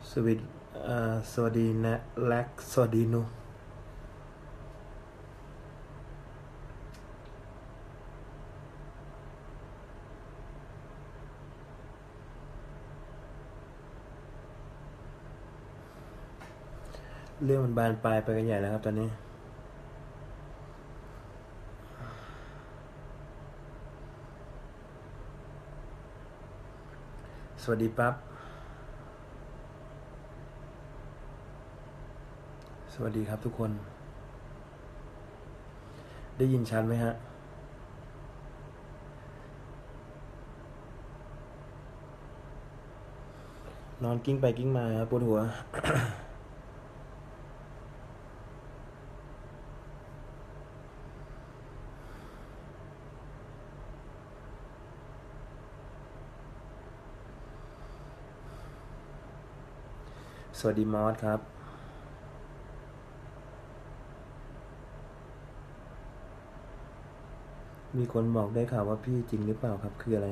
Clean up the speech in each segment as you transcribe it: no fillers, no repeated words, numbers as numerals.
สวัสดีสวัสดีนะแล็กสวัสดีนุเรื่องมันบานปลายไปกันใหญ่แล้วครับตอนนี้สวัสดีปั๊บสวัสดีครับทุกคนได้ยินชัดไหมฮะนอนกิ้งไปกิ้งมาครับปวดหัว สวัสดีมอสครับมีคนบอกได้ข่าวว่าพี่จริงหรือเปล่าครับคืออะไร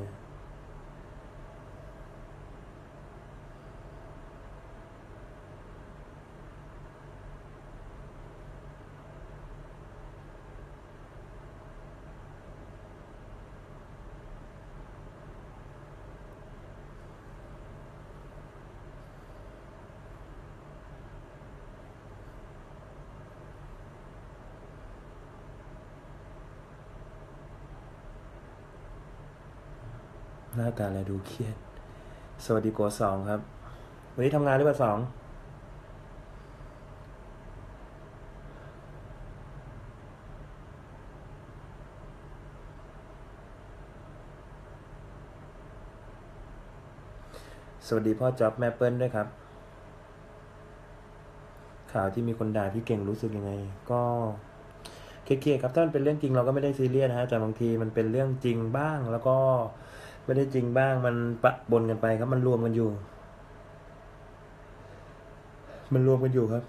หน้าตาอะไรดูเครียดสวัสดีโกสองครับวันนี้ทำงานหรือเปล่าสองสวัสดีพ่อจ๊อบแม่เปิ้ลด้วยครับข่าวที่มีคนด่าพี่เก่งรู้สึกยังไงก็เครียดครับถ้ามันเป็นเรื่องจริงเราก็ไม่ได้ซีเรียสนะฮะแต่บางทีมันเป็นเรื่องจริงบ้างแล้วก็ไม่ได้จริงบ้างมันปะปนกันไปครับมันรวมกันอยู่ครับ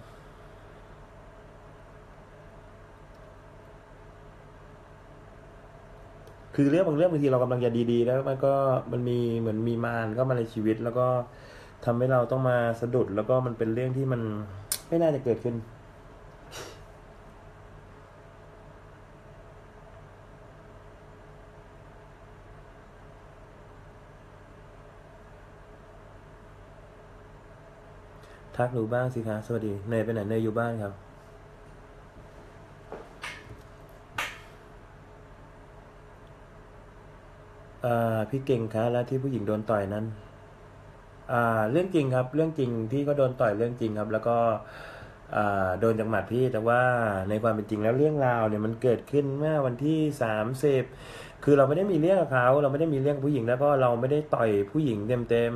คือเรื่องบางเรื่องบางทีเรากำลังจะดีๆแล้วมันก็มันมีเหมือนมีมารก็มาในชีวิตแล้วก็ทำให้เราต้องมาสะดุดแล้วก็มันเป็นเรื่องที่มันไม่น่าจะเกิดขึ้นทักหนูบ้างสิคะสวัสดีเนยไปไหนเนยอยู่บ้านครับพี่เก่งคะแล้วที่ผู้หญิงโดนต่อยนั้นเรื่องจริงครับเรื่องจริงพี่ก็โดนต่อยเรื่องจริงครับแล้วก็โดนจากหมัดพี่แต่ว่าในความเป็นจริงแล้วเรื่องราวเนี่ยมันเกิดขึ้นเมื่อวันที่30คือเราไม่ได้มีเรื่องกับเขาเราไม่ได้มีเรื่องกับผู้หญิงแล้วก็เราไม่ได้ต่อยผู้หญิงเต็ม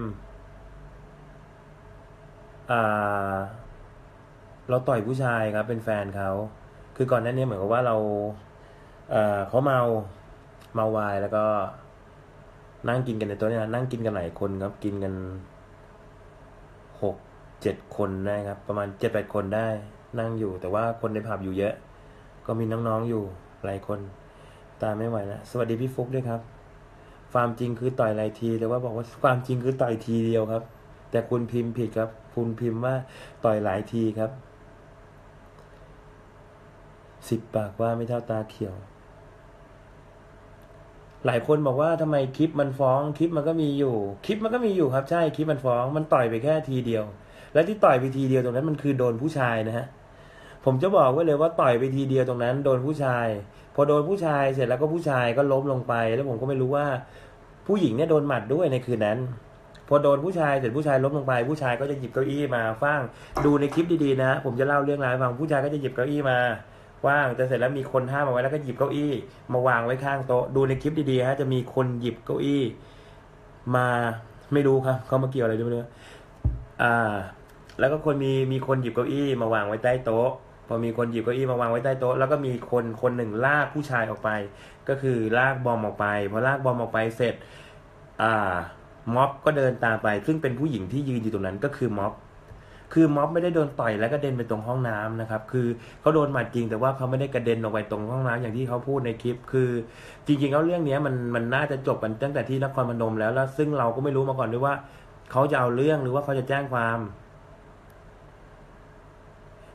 ๆเราต่อยผู้ชายครับเป็นแฟนเขาคือก่อนหน้านี้เหมือนกับว่าเราเขาเมาวายแล้วก็นั่งกินกันในโต๊ะเนี่ยนั่งกินกันหลายคนครับกินกัน6-7 คนได้ครับประมาณ7-8 คนได้นั่งอยู่แต่ว่าคนในผับอยู่เยอะก็มีน้องๆอยู่หลายคนตามไม่ไหวแล้วสวัสดีพี่ฟุกด้วยครับความจริงคือต่อยหลายทีแต่ว่าบอกว่าความจริงคือต่อยทีเดียวครับแต่คุณพิมพ์ผิดครับคุณพิมพ์ว่าต่อยหลายทีครับ10 ปากว่าไม่เท่าตาเขียวหลายคนบอกว่าทำไมคลิปมันฟ้องคลิปมันก็มีอยู่คลิปมันก็มีอยู่ครับใช่คลิปมันฟ้องมันต่อยไปแค่ทีเดียวและที่ต่อยไปทีเดียวตรงนั้นมันคือโดนผู้ชายนะฮะผมจะบอกไว้เลยว่าต่อยไปทีเดียวตรงนั้นโดนผู้ชายพอโดนผู้ชายเสร็จแล้วก็ผู้ชายก็ล้มลงไปแล้วผมก็ไม่รู้ว่าผู้หญิงเนี่ยโดนหมัดด้วยในคืนนั้นพอโดนผู้ชายเสร็จผู้ชายล้มลงไปผู้ชายก็จะหยิบเก้าอี้มาฟางดูในคลิปดีๆนะผมจะเล่าเรื่องราวให้ฟังผู้ชายก็จะหยิบเก้าอี้มาว่างแต่เสร็จแล้วมีคนห้ามเอาไว้แล้วก็หยิบเก้าอี้มาวางไว้ข้างโต๊ะดูในคลิปดีๆฮะจะมีคนหยิบเก้าอี้มาไม่รู้ครับเขามาเกี่ยวอะไรด้วยไม่รู้อ่าแล้วก็มีคนหยิบเก้าอี้มาวางไว้ใต้โต๊ะพอมีคนหยิบเก้าอี้มาวางไว้ใต้โต๊ะแล้วก็มีคนหนึ่งลากผู้ชายออกไปก็คือลากบอมออกไปพอลากบอมออกไปเสร็จอ่าม็อบก็เดินตามไปซึ่งเป็นผู้หญิงที่ยืนอยู่ตรงนั้นก็คือม็อบ คือม็อบไม่ได้โดนต่อยแล้วก็เด็นไปตรงห้องน้ำนะครับคือเขาโดนหมัดจริงแต่ว่าเขาไม่ได้กระเด็นออกไปตรงห้องน้ำอย่างที่เขาพูดในคลิปคือจริงๆแล้วเรื่องนี้มันน่าจะจบกันตั้งแต่ที่นครพนมแล้วซึ่งเราก็ไม่รู้มาก่อนด้วยว่าเขาจะเอาเรื่องหรือว่าเขาจะแจ้งความ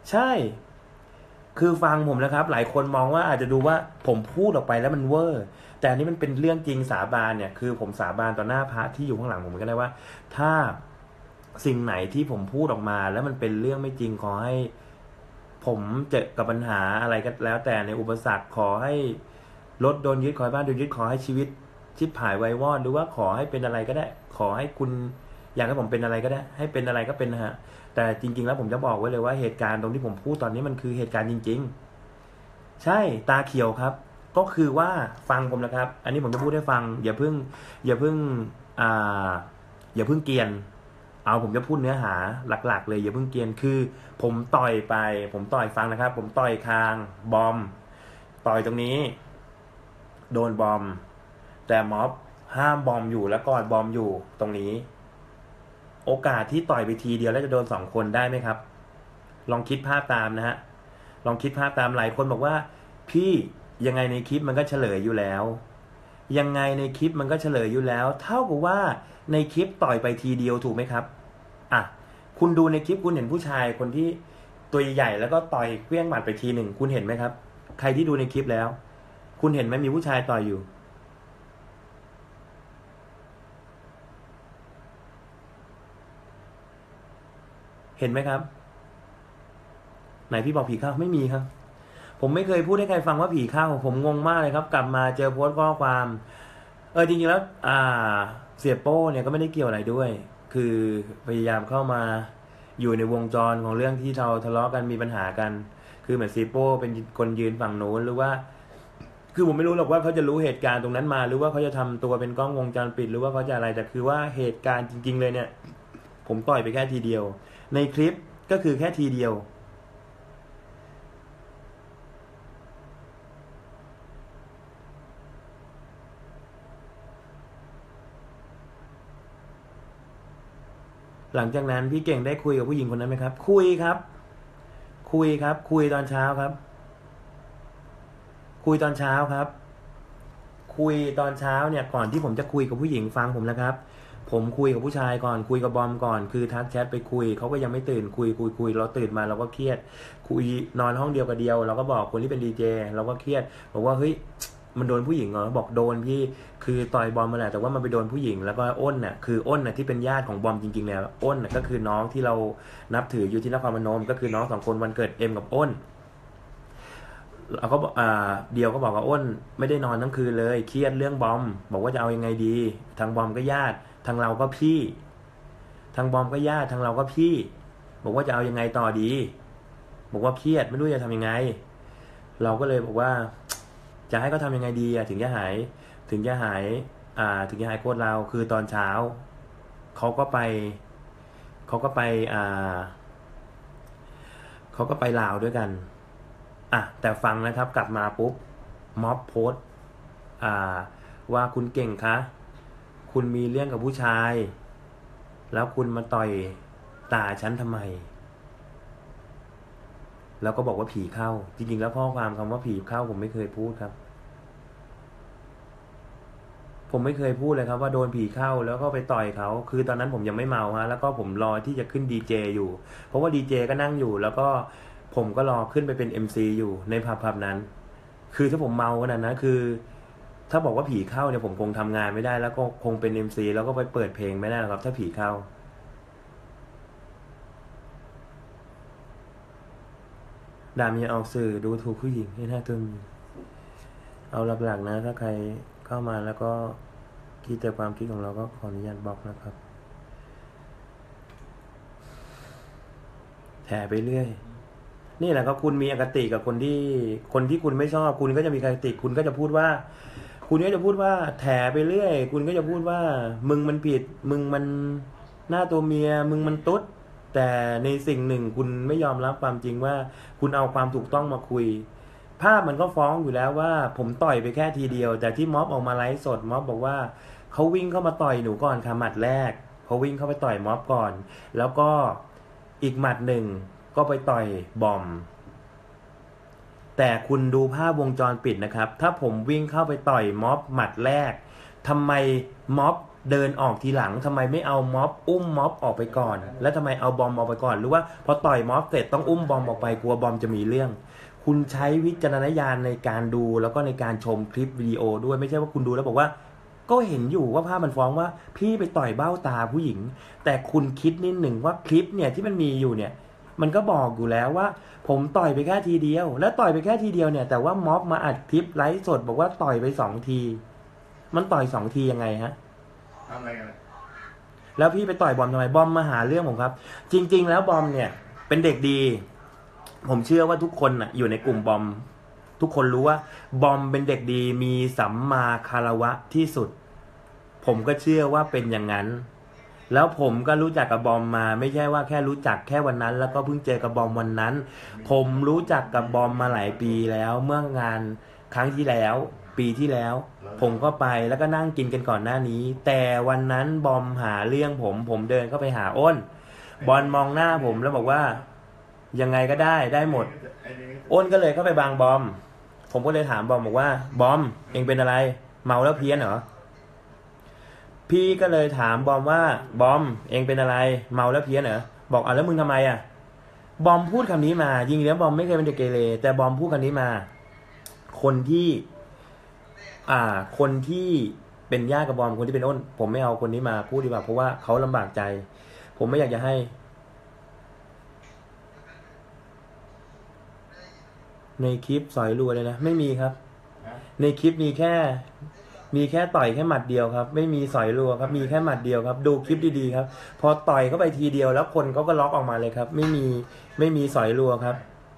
ใช่คือฟังผมนะครับหลายคนมองว่าอาจจะดูว่าผมพูดออกไปแล้วมันเวอร์แต่อันนี้มันเป็นเรื่องจริงสาบานเนี่ยคือผมสาบานต่อหน้าพระที่อยู่ข้างหลังผมก็ได้ว่าถ้าสิ่งไหนที่ผมพูดออกมาแล้วมันเป็นเรื่องไม่จริงขอให้ผมเจอกับปัญหาอะไรก็แล้วแต่ในอุปสรรคขอให้รถโดนยึดขอให้บ้านโดนยึดขอให้ชีวิตชิบหายไววอดหรือว่าขอให้เป็นอะไรก็ได้ขอให้คุณอยากให้ผมเป็นอะไรก็ได้ให้เป็นอะไรก็เป็นนะฮะแต่จริงๆแล้วผมจะบอกไว้เลยว่าเหตุการณ์ตรงที่ผมพูดตอนนี้มันคือเหตุการณ์จริงๆใช่ตาเขียวครับก็คือว่าฟังผมนะครับอันนี้ผมจะพูดให้ฟังอย่าเพิ่งอ่าอย่าเพิ่งเกรียนเอาผมจะพูดเนื้อหาหลักๆเลยอย่าเพิ่งเกรียนคือผมต่อยไปผมต่อยฟังนะครับผมต่อยคางบอมต่อยตรงนี้โดนบอมแต่ม็อบห้ามบอมอยู่แล้วกอดบอมอยู่ตรงนี้โอกาสที่ต่อยไปทีเดียวแล้วจะโดน2 คนได้ไหมครับลองคิดภาพตามนะฮะลองคิดภาพตามหลายคนบอกว่าพี่ยังไงในคลิปมันก็เฉลยอยู่แล้วยังไงในคลิปมันก็เฉลยอยู่แล้วเท่ากับว่าในคลิปต่อยไปทีเดียวถูกไหมครับอ่ะคุณดูในคลิปคุณเห็นผู้ชายคนที่ตัวใหญ่แล้วก็ต่อยเปี้ยงหมัดไปทีหนึ่งคุณเห็นไหมครับใครที่ดูในคลิปแล้วคุณเห็นไหมมีผู้ชายต่อยอยู่เห็นไหมครับไหนพี่บอกผีเข้าไม่มีครับผมไม่เคยพูดให้ใครฟังว่าผีเข้าผมงงมากเลยครับกลับมาเจอโพสต์ข้อความจริงๆแล้วเสียโป้เนี่ยก็ไม่ได้เกี่ยวอะไรด้วยคือพยายามเข้ามาอยู่ในวงจรของเรื่องที่เราทะเลาะกันมีปัญหากันคือเหมือนเสียโป้เป็นคนยืนฝั่งโน้นหรือว่าคือผมไม่รู้หรอกว่าเขาจะรู้เหตุการณ์ตรงนั้นมาหรือว่าเขาจะทำตัวเป็นกล้องวงจรปิดหรือว่าเขาจะอะไรแต่คือว่าเหตุการณ์จริงๆเลยเนี่ยผมต่อยไปแค่ทีเดียวในคลิปก็คือแค่ทีเดียวหลังจากนั้นพี่เก่งได้คุยกับผู้หญิงคนนั้นไหมครับคุยครับคุยครับคุยตอนเช้าครับคุยตอนเช้าครับคุยตอนเช้าเนี่ยก่อนที่ผมจะคุยกับผู้หญิงฟังผมนะครับผมคุยกับผู้ชายก่อนคุยกับบอมก่อนคือทักแชทไปคุยเขาก็ยังไม่ตื่นคุยเราตื่นมาเราก็เครียดคุยนอนห้องเดียวกับเดียวเราก็บอกคนที่เป็นดีเจเราก็เครียดบอกว่าเฮ้ยมันโดนผู้หญิงเหรอบอกโดนพี่คือต่อยบอมมาแหละแต่ว่ามันไปโดนผู้หญิงแล้วก็อ้นน่ะคืออ้นน่ะที่เป็นญาติของบอมจริงๆแล้วอ้นน่ะก็คือน้องที่เรานับถืออยู่ที่นครพนมก็คือน้อง2 คนวันเกิดเอ็มกับอ้นเราก็เดียวก็บอกว่าอ้นไม่ได้นอนทั้งคืนเลยเครียดเรื่องบอมบอกว่าจะเอายังไงดีทางบอมก็ญาติทางเราก็พี่ทางบอมก็ญาติทางเราก็พี่บอกว่าจะเอายังไงต่อดีบอกว่าเครียดไม่รู้จะทำยังไงเราก็เลยบอกว่าจะให้เขาทำยังไงดีถึงจะหายถึงจะหายถึงจะหายโกรธเราคือตอนเช้าเขาก็ไปเขาก็ไปเขาก็ไปลาวด้วยกันแต่ฟังนะครับกลับมาปุ๊บม็อบโพสต์ว่าคุณเก่งคะคุณมีเรื่องกับผู้ชายแล้วคุณมาต่อยตาฉันทำไมแล้วก็บอกว่าผีเข้าจริงๆแล้วข้อความคำว่าผีเข้าผมไม่เคยพูดครับผมไม่เคยพูดเลยครับว่าโดนผีเข้าแล้วก็ไปต่อยเขาคือตอนนั้นผมยังไม่เมาฮะแล้วก็ผมรอที่จะขึ้นดีเจอยู่เพราะว่าดีเจก็นั่งอยู่แล้วก็ผมก็รอขึ้นไปเป็น MC อยู่ในผับนั้นคือถ้าผมเมาขนาดนั้นคือถ้าบอกว่าผีเข้าเนี่ยผมคงทำงานไม่ได้แล้วก็คงเป็น MC แล้วก็ไปเปิดเพลงไม่ได้ครับถ้าผีเข้าดามีออกสื่อดูถูกผู้หญิงให้หน้าตัวมีเอาหลักๆนะถ้าใครเข้ามาแล้วก็คิดแต่ความคิดของเราก็ขออนุญาตบล็อกนะครับแถไปเรื่อยนี่แหละก็คุณมีอคติกับคนที่คุณไม่ชอบคุณก็จะมีอคติคุณก็จะพูดว่าคุณก็จะพูดว่าแถไปเรื่อยคุณก็จะพูดว่ามึงมันผิดมึงมันหน้าตัวเมียมึงมันตุ๊ดแต่ในสิ่งหนึ่งคุณไม่ยอมรับความจริงว่าคุณเอาความถูกต้องมาคุยภาพมันก็ฟ้องอยู่แล้วว่าผมต่อยไปแค่ทีเดียวแต่ที่ม็อบออกมาไลฟ์สดม็อบบอกว่าเขาวิ่งเข้ามาต่อยหนูก่อนค่ะหมัดแรกเขาวิ่งเข้าไปต่อยม็อบก่อนแล้วก็อีกหมัดหนึ่งก็ไปต่อยบอมแต่คุณดูภาพวงจรปิดนะครับถ้าผมวิ่งเข้าไปต่อยม็อบหมัดแรกทำไมม็อบเดินออกทีหลังทำไมไม่เอาม็อบอุ้มม็อบออกไปก่อน แล้วทำไมเอาบอมออกไปก่อนหรือว่าพอต่อยม็อบเสร็จต้องอุ้มบอมออกไปกลัวบอมจะมีเรื่องคุณใช้วิจารณญาณในการดูแล้วก็ในการชมคลิปวิดีโอด้วยไม่ใช่ว่าคุณดูแล้วบอกว่าก็เห็นอยู่ว่าภาพมันฟ้องว่าพี่ไปต่อยเบ้าตาผู้หญิงแต่คุณคิดนิดหนึ่งว่าคลิปเนี่ยที่มันมีอยู่เนี่ยมันก็บอกอยู่แล้วว่าผมต่อยไปแค่ทีเดียวแล้วต่อยไปแค่ทีเดียวเนี่ยแต่ว่าม็อบมาอัดคลิปไลฟ์สดบอกว่าต่อยไป2 ทีมันต่อย2 ทียังไงฮะทำอะไรกันแล้วพี่ไปต่อยบอมทำไมบอมมาหาเรื่องผมครับจริงๆแล้วบอมเนี่ยเป็นเด็กดีผมเชื่อว่าทุกคนน่ะอยู่ในกลุ่มบอมทุกคนรู้ว่าบอมเป็นเด็กดีมีสัมมาคารวะที่สุดผมก็เชื่อว่าเป็นอย่างนั้นแล้วผมก็รู้จักกับบอมมาไม่ใช่ว่าแค่รู้จักแค่วันนั้นแล้วก็เพิ่งเจอกับบอมวันนั้นผมรู้จักกับบอมมาหลายปีแล้วเมื่องานครั้งที่แล้วปีที่แล้วผมก็ไปแล้วก็นั่งกินกันก่อนหน้านี้แต่วันนั้นบอมหาเรื่องผมเดินเข้าไปหาอ้นบอลมองหน้าผมแล้วบอกว่ายังไงก็ได้หมดอ้นก็เลยเข้าไปบางบอมผมก็เลยถามบอมบอกว่าบอมเองเป็นอะไรเมาแล้วเพี้ยนเหรอพี่ก็เลยถามบอมว่าบอมเองเป็นอะไรเมาแล้วเพี้ยนเหรอบอกแล้วมึงทำไมอ่ะบอมพูดคำนี้มาจริงๆแล้วบอมไม่เคยเป็นเด็กเกเรแต่บอมพูดคำนี้มาคนที่เป็นญาติกับบอมคนที่เป็นอ้นผมไม่เอาคนนี้มาพูดดีกว่าเพราะว่าเขาลำบากใจผมไม่อยากจะให้ในคลิปสอยรัวเลยนะไม่มีครับในคลิปมีแค่ต่อยแค่หมัดเดียวครับไม่มีสอยรัวครับมีแค่หมัดเดียวครับดูคลิปดีๆครับพอต่อยเข้าไปทีเดียวแล้วคนเขาก็ล็อกออกมาเลยครับไม่มีสอยรัวครับ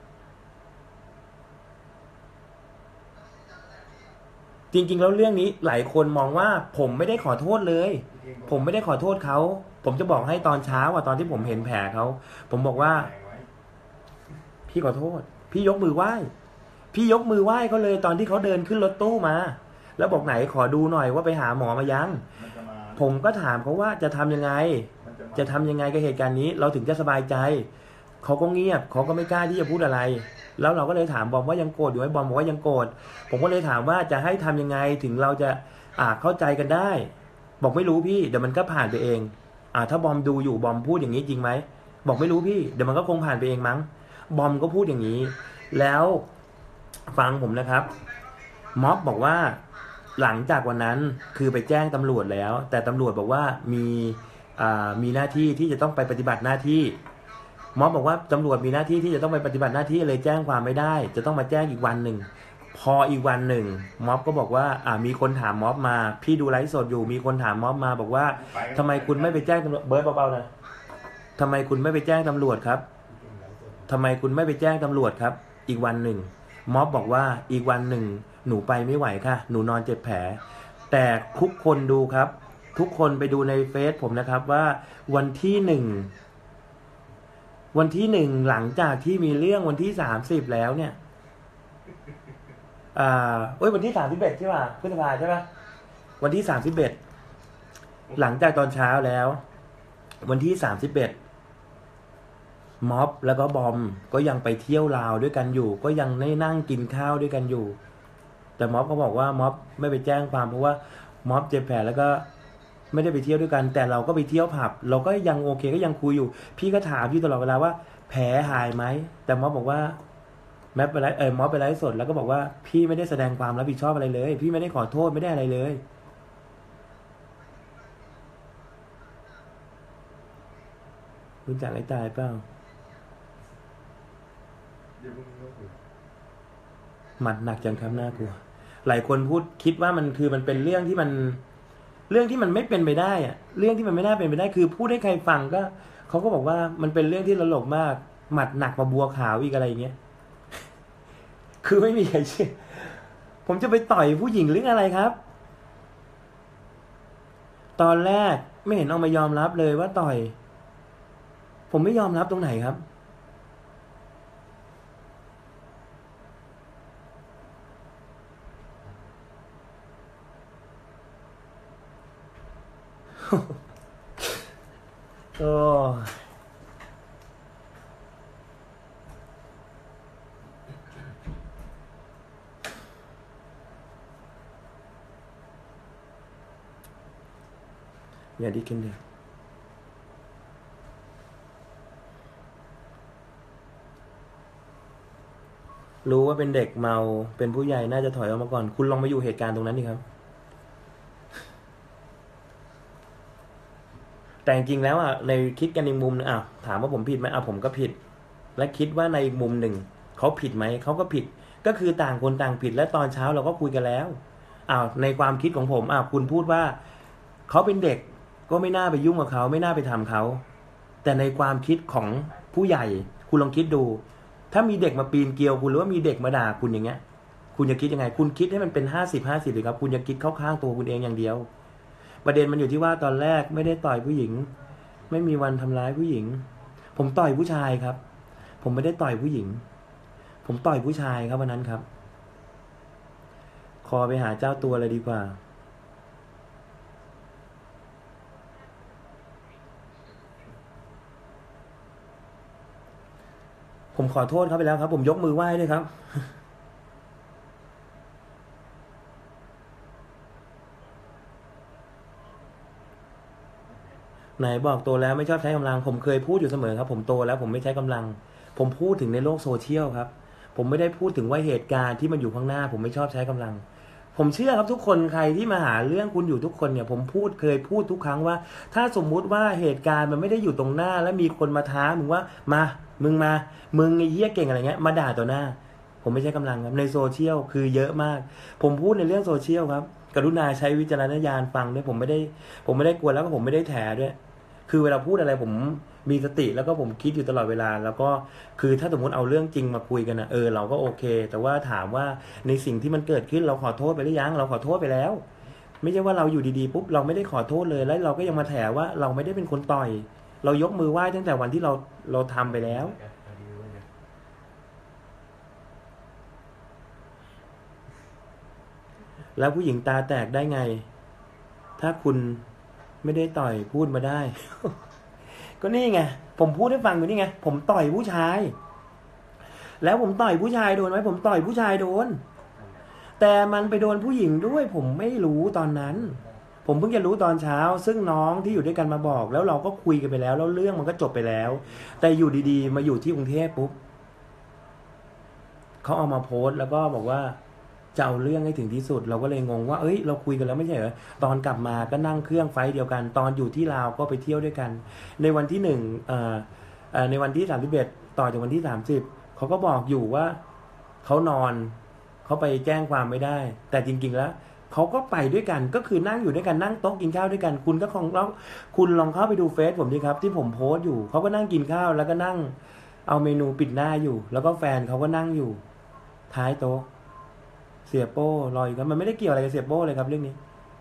จริงๆแล้วเรื่องนี้หลายคนมองว่าผมไม่ได้ขอโทษเลยผมไม่ได้ขอโทษเขาผมจะบอกให้ตอนเช้าตอนที่ผมเห็นแผลเขาผมบอกว่าพี่ขอโทษพี่ยกมือไหว้เขาเลยตอนที่เขาเดินขึ้นรถตู้มาแล้วบอกไหนขอดูหน่อยว่าไปหาหมอมายังผมก็ถามเขาว่าจะทำยังไงกับเหตุการณ์นี้เราถึงจะสบายใจเขาก็เงียบเขาก็ไม่กล้าที่จะพูดอะไรแล้วเราก็เลยถามบอมว่ายังโกรธอยู่ไหมบอมบอกว่ายังโกรธผมก็เลยถามว่าจะให้ทำยังไงถึงเราจะเข้าใจกันได้บอกไม่รู้พี่เดี๋ยวมันก็ผ่านไปเองถ้าบอมดูอยู่บอมพูดอย่างนี้จริงไหมบอกไม่รู้พี่เดี๋ยวมันก็คงผ่านไปเองมั้งบอมก็พูดอย่างนี้แล้วฟังผมนะครับม็อบบอกว่าหลังจากวันนั้นคือไปแจ้งตำรวจแล้วแต่ตำรวจบอกว่ามีหน้าที่ที่จะต้องไปปฏิบัติหน้าที่ม็อบบอกว่าตำรวจมีหน้าที่ที่จะต้องไปปฏิบัติหน้าที่เลยแจ้งความไม่ได้จะต้องมาแจ้งอีกวันหนึ่งพออีกวันหนึ่งม็อบก็บอกว่ามีคนถามม็อบมาพี่ดูไลฟ์สดอยู่มีคนถามม็อบมาบอกว่าทำไมคุณไม่ไปแจ้งตำรวจเบิร์ดเบาๆนะทำไมคุณไม่ไปแจ้งตำรวจครับทำไมคุณไม่ไปแจ้งตำรวจครับอีกวันหนึ่งม็อบบอกว่าอีกวันหนึ่งหนูไปไม่ไหวค่ะหนูนอนเจ็บแผลแต่ทุกคนดูครับทุกคนไปดูในเฟซผมนะครับว่าวันที่หนึ่งหลังจากที่มีเรื่องวันที่30แล้วเนี่ยวันที่31ใช่ป่ะพฤษภาใช่ป่ะวันที่31หลังจากตอนเช้าแล้ววันที่31ม็อบแล้วก็บอมก็ยังไปเที่ยวลาวด้วยกันอยู่ก็ยังได้นั่งกินข้าวด้วยกันอยู่แต่ม็อบก็บอกว่าม็อบไม่ไปแจ้งความเพราะว่าม็อบเจ็บแผลแล้วก็ไม่ได้ไปเที่ยวด้วยกันแต่เราก็ไปเที่ยวผับเราก็ยังโอเคก็ยังคุยอยู่พี่ก็ถามพี่ตลอดเวลาว่าแผลหายไหมแต่ม็อบบอกว่าม็อบไปไลฟ์สดแล้วก็บอกว่าพี่ไม่ได้แสดงความรับผิดชอบอะไรเลยพี่ไม่ได้ขอโทษไม่ได้อะไรเลยรู้จักไอ้ตายเปล่าหมัดหนักจังครับน่ากลัวหลายคนพูดคิดว่ามันเป็นเรื่องที่มันไม่เป็นไปได้อะเรื่องที่มันไม่น่าเป็นไปได้คือพูดให้ใครฟังก็เขาก็บอกว่ามันเป็นเรื่องที่ตลกมากหมัดหนักมาบัวขาวอีกอะไรอย่างเงี้ยคือไม่มีใครเชื่อผมจะไปต่อยผู้หญิงหรืออะไรครับตอนแรกไม่เห็นเอามายอมรับเลยว่าต่อยผมไม่ยอมรับตรงไหนครับโอ้อย่าดีขึ้นเลยรู้ว่าเป็นเด็กเมาเป็นผู้ใหญ่น่าจะถอยออกมาก่อนคุณลองมาอยู่เหตุการณ์ตรงนั้นดิครับแต่จริงๆแล้วอ่ะในคิดกันในมุมอ่ะถามว่าผมผิดไหมผมก็ผิดและคิดว่าในมุมหนึ่งเขาผิดไหมเขาก็ผิดก็คือต่างคนต่างผิดและตอนเช้าเราก็คุยกันแล้วในความคิดของผมคุณพูดว่าเขาเป็นเด็กก็ไม่น่าไปยุ่งกับเขาไม่น่าไปทำเขาแต่ในความคิดของผู้ใหญ่คุณลองคิดดูถ้ามีเด็กมาปีนเกลียวคุณหรือว่ามีเด็กมาด่าคุณอย่างเงี้ยคุณจะคิดยังไงคุณคิดให้มันเป็น50-50เลยครับคุณจะคิดเข้าข้างตัวคุณเองอย่างเดียวประเด็นมันอยู่ที่ว่าตอนแรกไม่ได้ต่อยผู้หญิงไม่มีวันทำร้ายผู้หญิงผมต่อยผู้ชายครับผมไม่ได้ต่อยผู้หญิงผมต่อยผู้ชายครับวันนั้นครับคอไปหาเจ้าตัวเลยดีกว่าผมขอโทษเขาไปแล้วครับผมยกมือไหว้ด้วยครับไหนบอกโตแล้วไม่ชอบใช้กำลังผมเคยพูดอยู่เสมอครับผมโตแล้วผมไม่ใช้กำลังผมพูดถึงในโลกโซเชียลครับผมไม่ได้พูดถึงว่าเหตุการณ์ที่มันอยู่ข้างหน้าผมไม่ชอบใช้กำลังผมเชื่อครับทุกคนใครที่มาหาเรื่องคุณอยู่ทุกคนเนี่ยผมเคยพูดทุกครั้งว่าถ้าสมมุติว่าเหตุการณ์มันไม่ได้อยู่ตรงหน้าแล้วมีคนมาท้ามึงว่ามึงไอ้เหี้ยเก่งอะไรเงี้ยมาด่าต่อหน้าผมไม่ใช่กำลังครับในโซเชียลคือเยอะมากผมพูดในเรื่องโซเชียลครับกรุณาใช้วิจารณญาณฟังด้วยผมไม่ได้กลัวแล้วก็ผมไม่ได้แถด้วยคือเวลาพูดอะไรผมมีสติแล้วก็ผมคิดอยู่ตลอดเวลาแล้วก็คือถ้าสมมติเอาเรื่องจริงมาคุยกันนะเราก็โอเคแต่ว่าถามว่าในสิ่งที่มันเกิดขึ้นเราขอโทษไปหรือยังเราขอโทษไปแล้วไม่ใช่ว่าเราอยู่ดีๆปุ๊บเราไม่ได้ขอโทษเลยแล้วเราก็ยังมาแถว่าเราไม่ได้เป็นคนต่อยเรายกมือไหว้ตั้งแต่วันที่เราทำไปแล้วแล้วผู้หญิงตาแตกได้ไงถ้าคุณไม่ได้ต่อยพูดมาได้ ก็นี่ไงผมพูดให้ฟังอยู่นี่ไงผมต่อยผู้ชายแล้วผมต่อยผู้ชายโดนไหมผมต่อยผู้ชายโดนแต่มันไปโดนผู้หญิงด้วยผมไม่รู้ตอนนั้นผมเพิ่งจะรู้ตอนเช้าซึ่งน้องที่อยู่ด้วยกันมาบอกแล้วเราก็คุยกันไปแล้วเรื่องมันก็จบไปแล้วแต่อยู่ดีๆมาอยู่ที่กรุงเทพปุ๊บเขาเอามาโพสต์แล้วก็บอกว่าจะเอาเรื่องให้ถึงที่สุดเราก็เลยงงว่าเราคุยกันแล้วไม่ใช่เหรอตอนกลับมาก็นั่งเครื่องไฟล์เดียวกันตอนอยู่ที่ลาวก็ไปเที่ยวด้วยกันในวันที่ในวันที่31ต่อจากวันที่30เขาก็บอกอยู่ว่าเขานอนเขาไปแจ้งความไม่ได้แต่จริงๆแล้วเขาก็ไปด้วยกันก็คือนั่งอยู่ด้วยกันนั่งโต๊ะกินข้าวด้วยกันคุณก็คงแล้วคุณลองเข้าไปดูเฟซผมดิครับที่ผมโพสต์อยู่เขาก็นั่งกินข้าวแล้วก็นั่งเอาเมนูปิดหน้าอยู่แล้วก็แฟนเขาก็นั่งอยู่ท้ายโต๊ะเสียโป้รออยู่ครับมันไม่ได้เกี่ยวอะไรกับเสียโป้เลยครับเรื่องนี้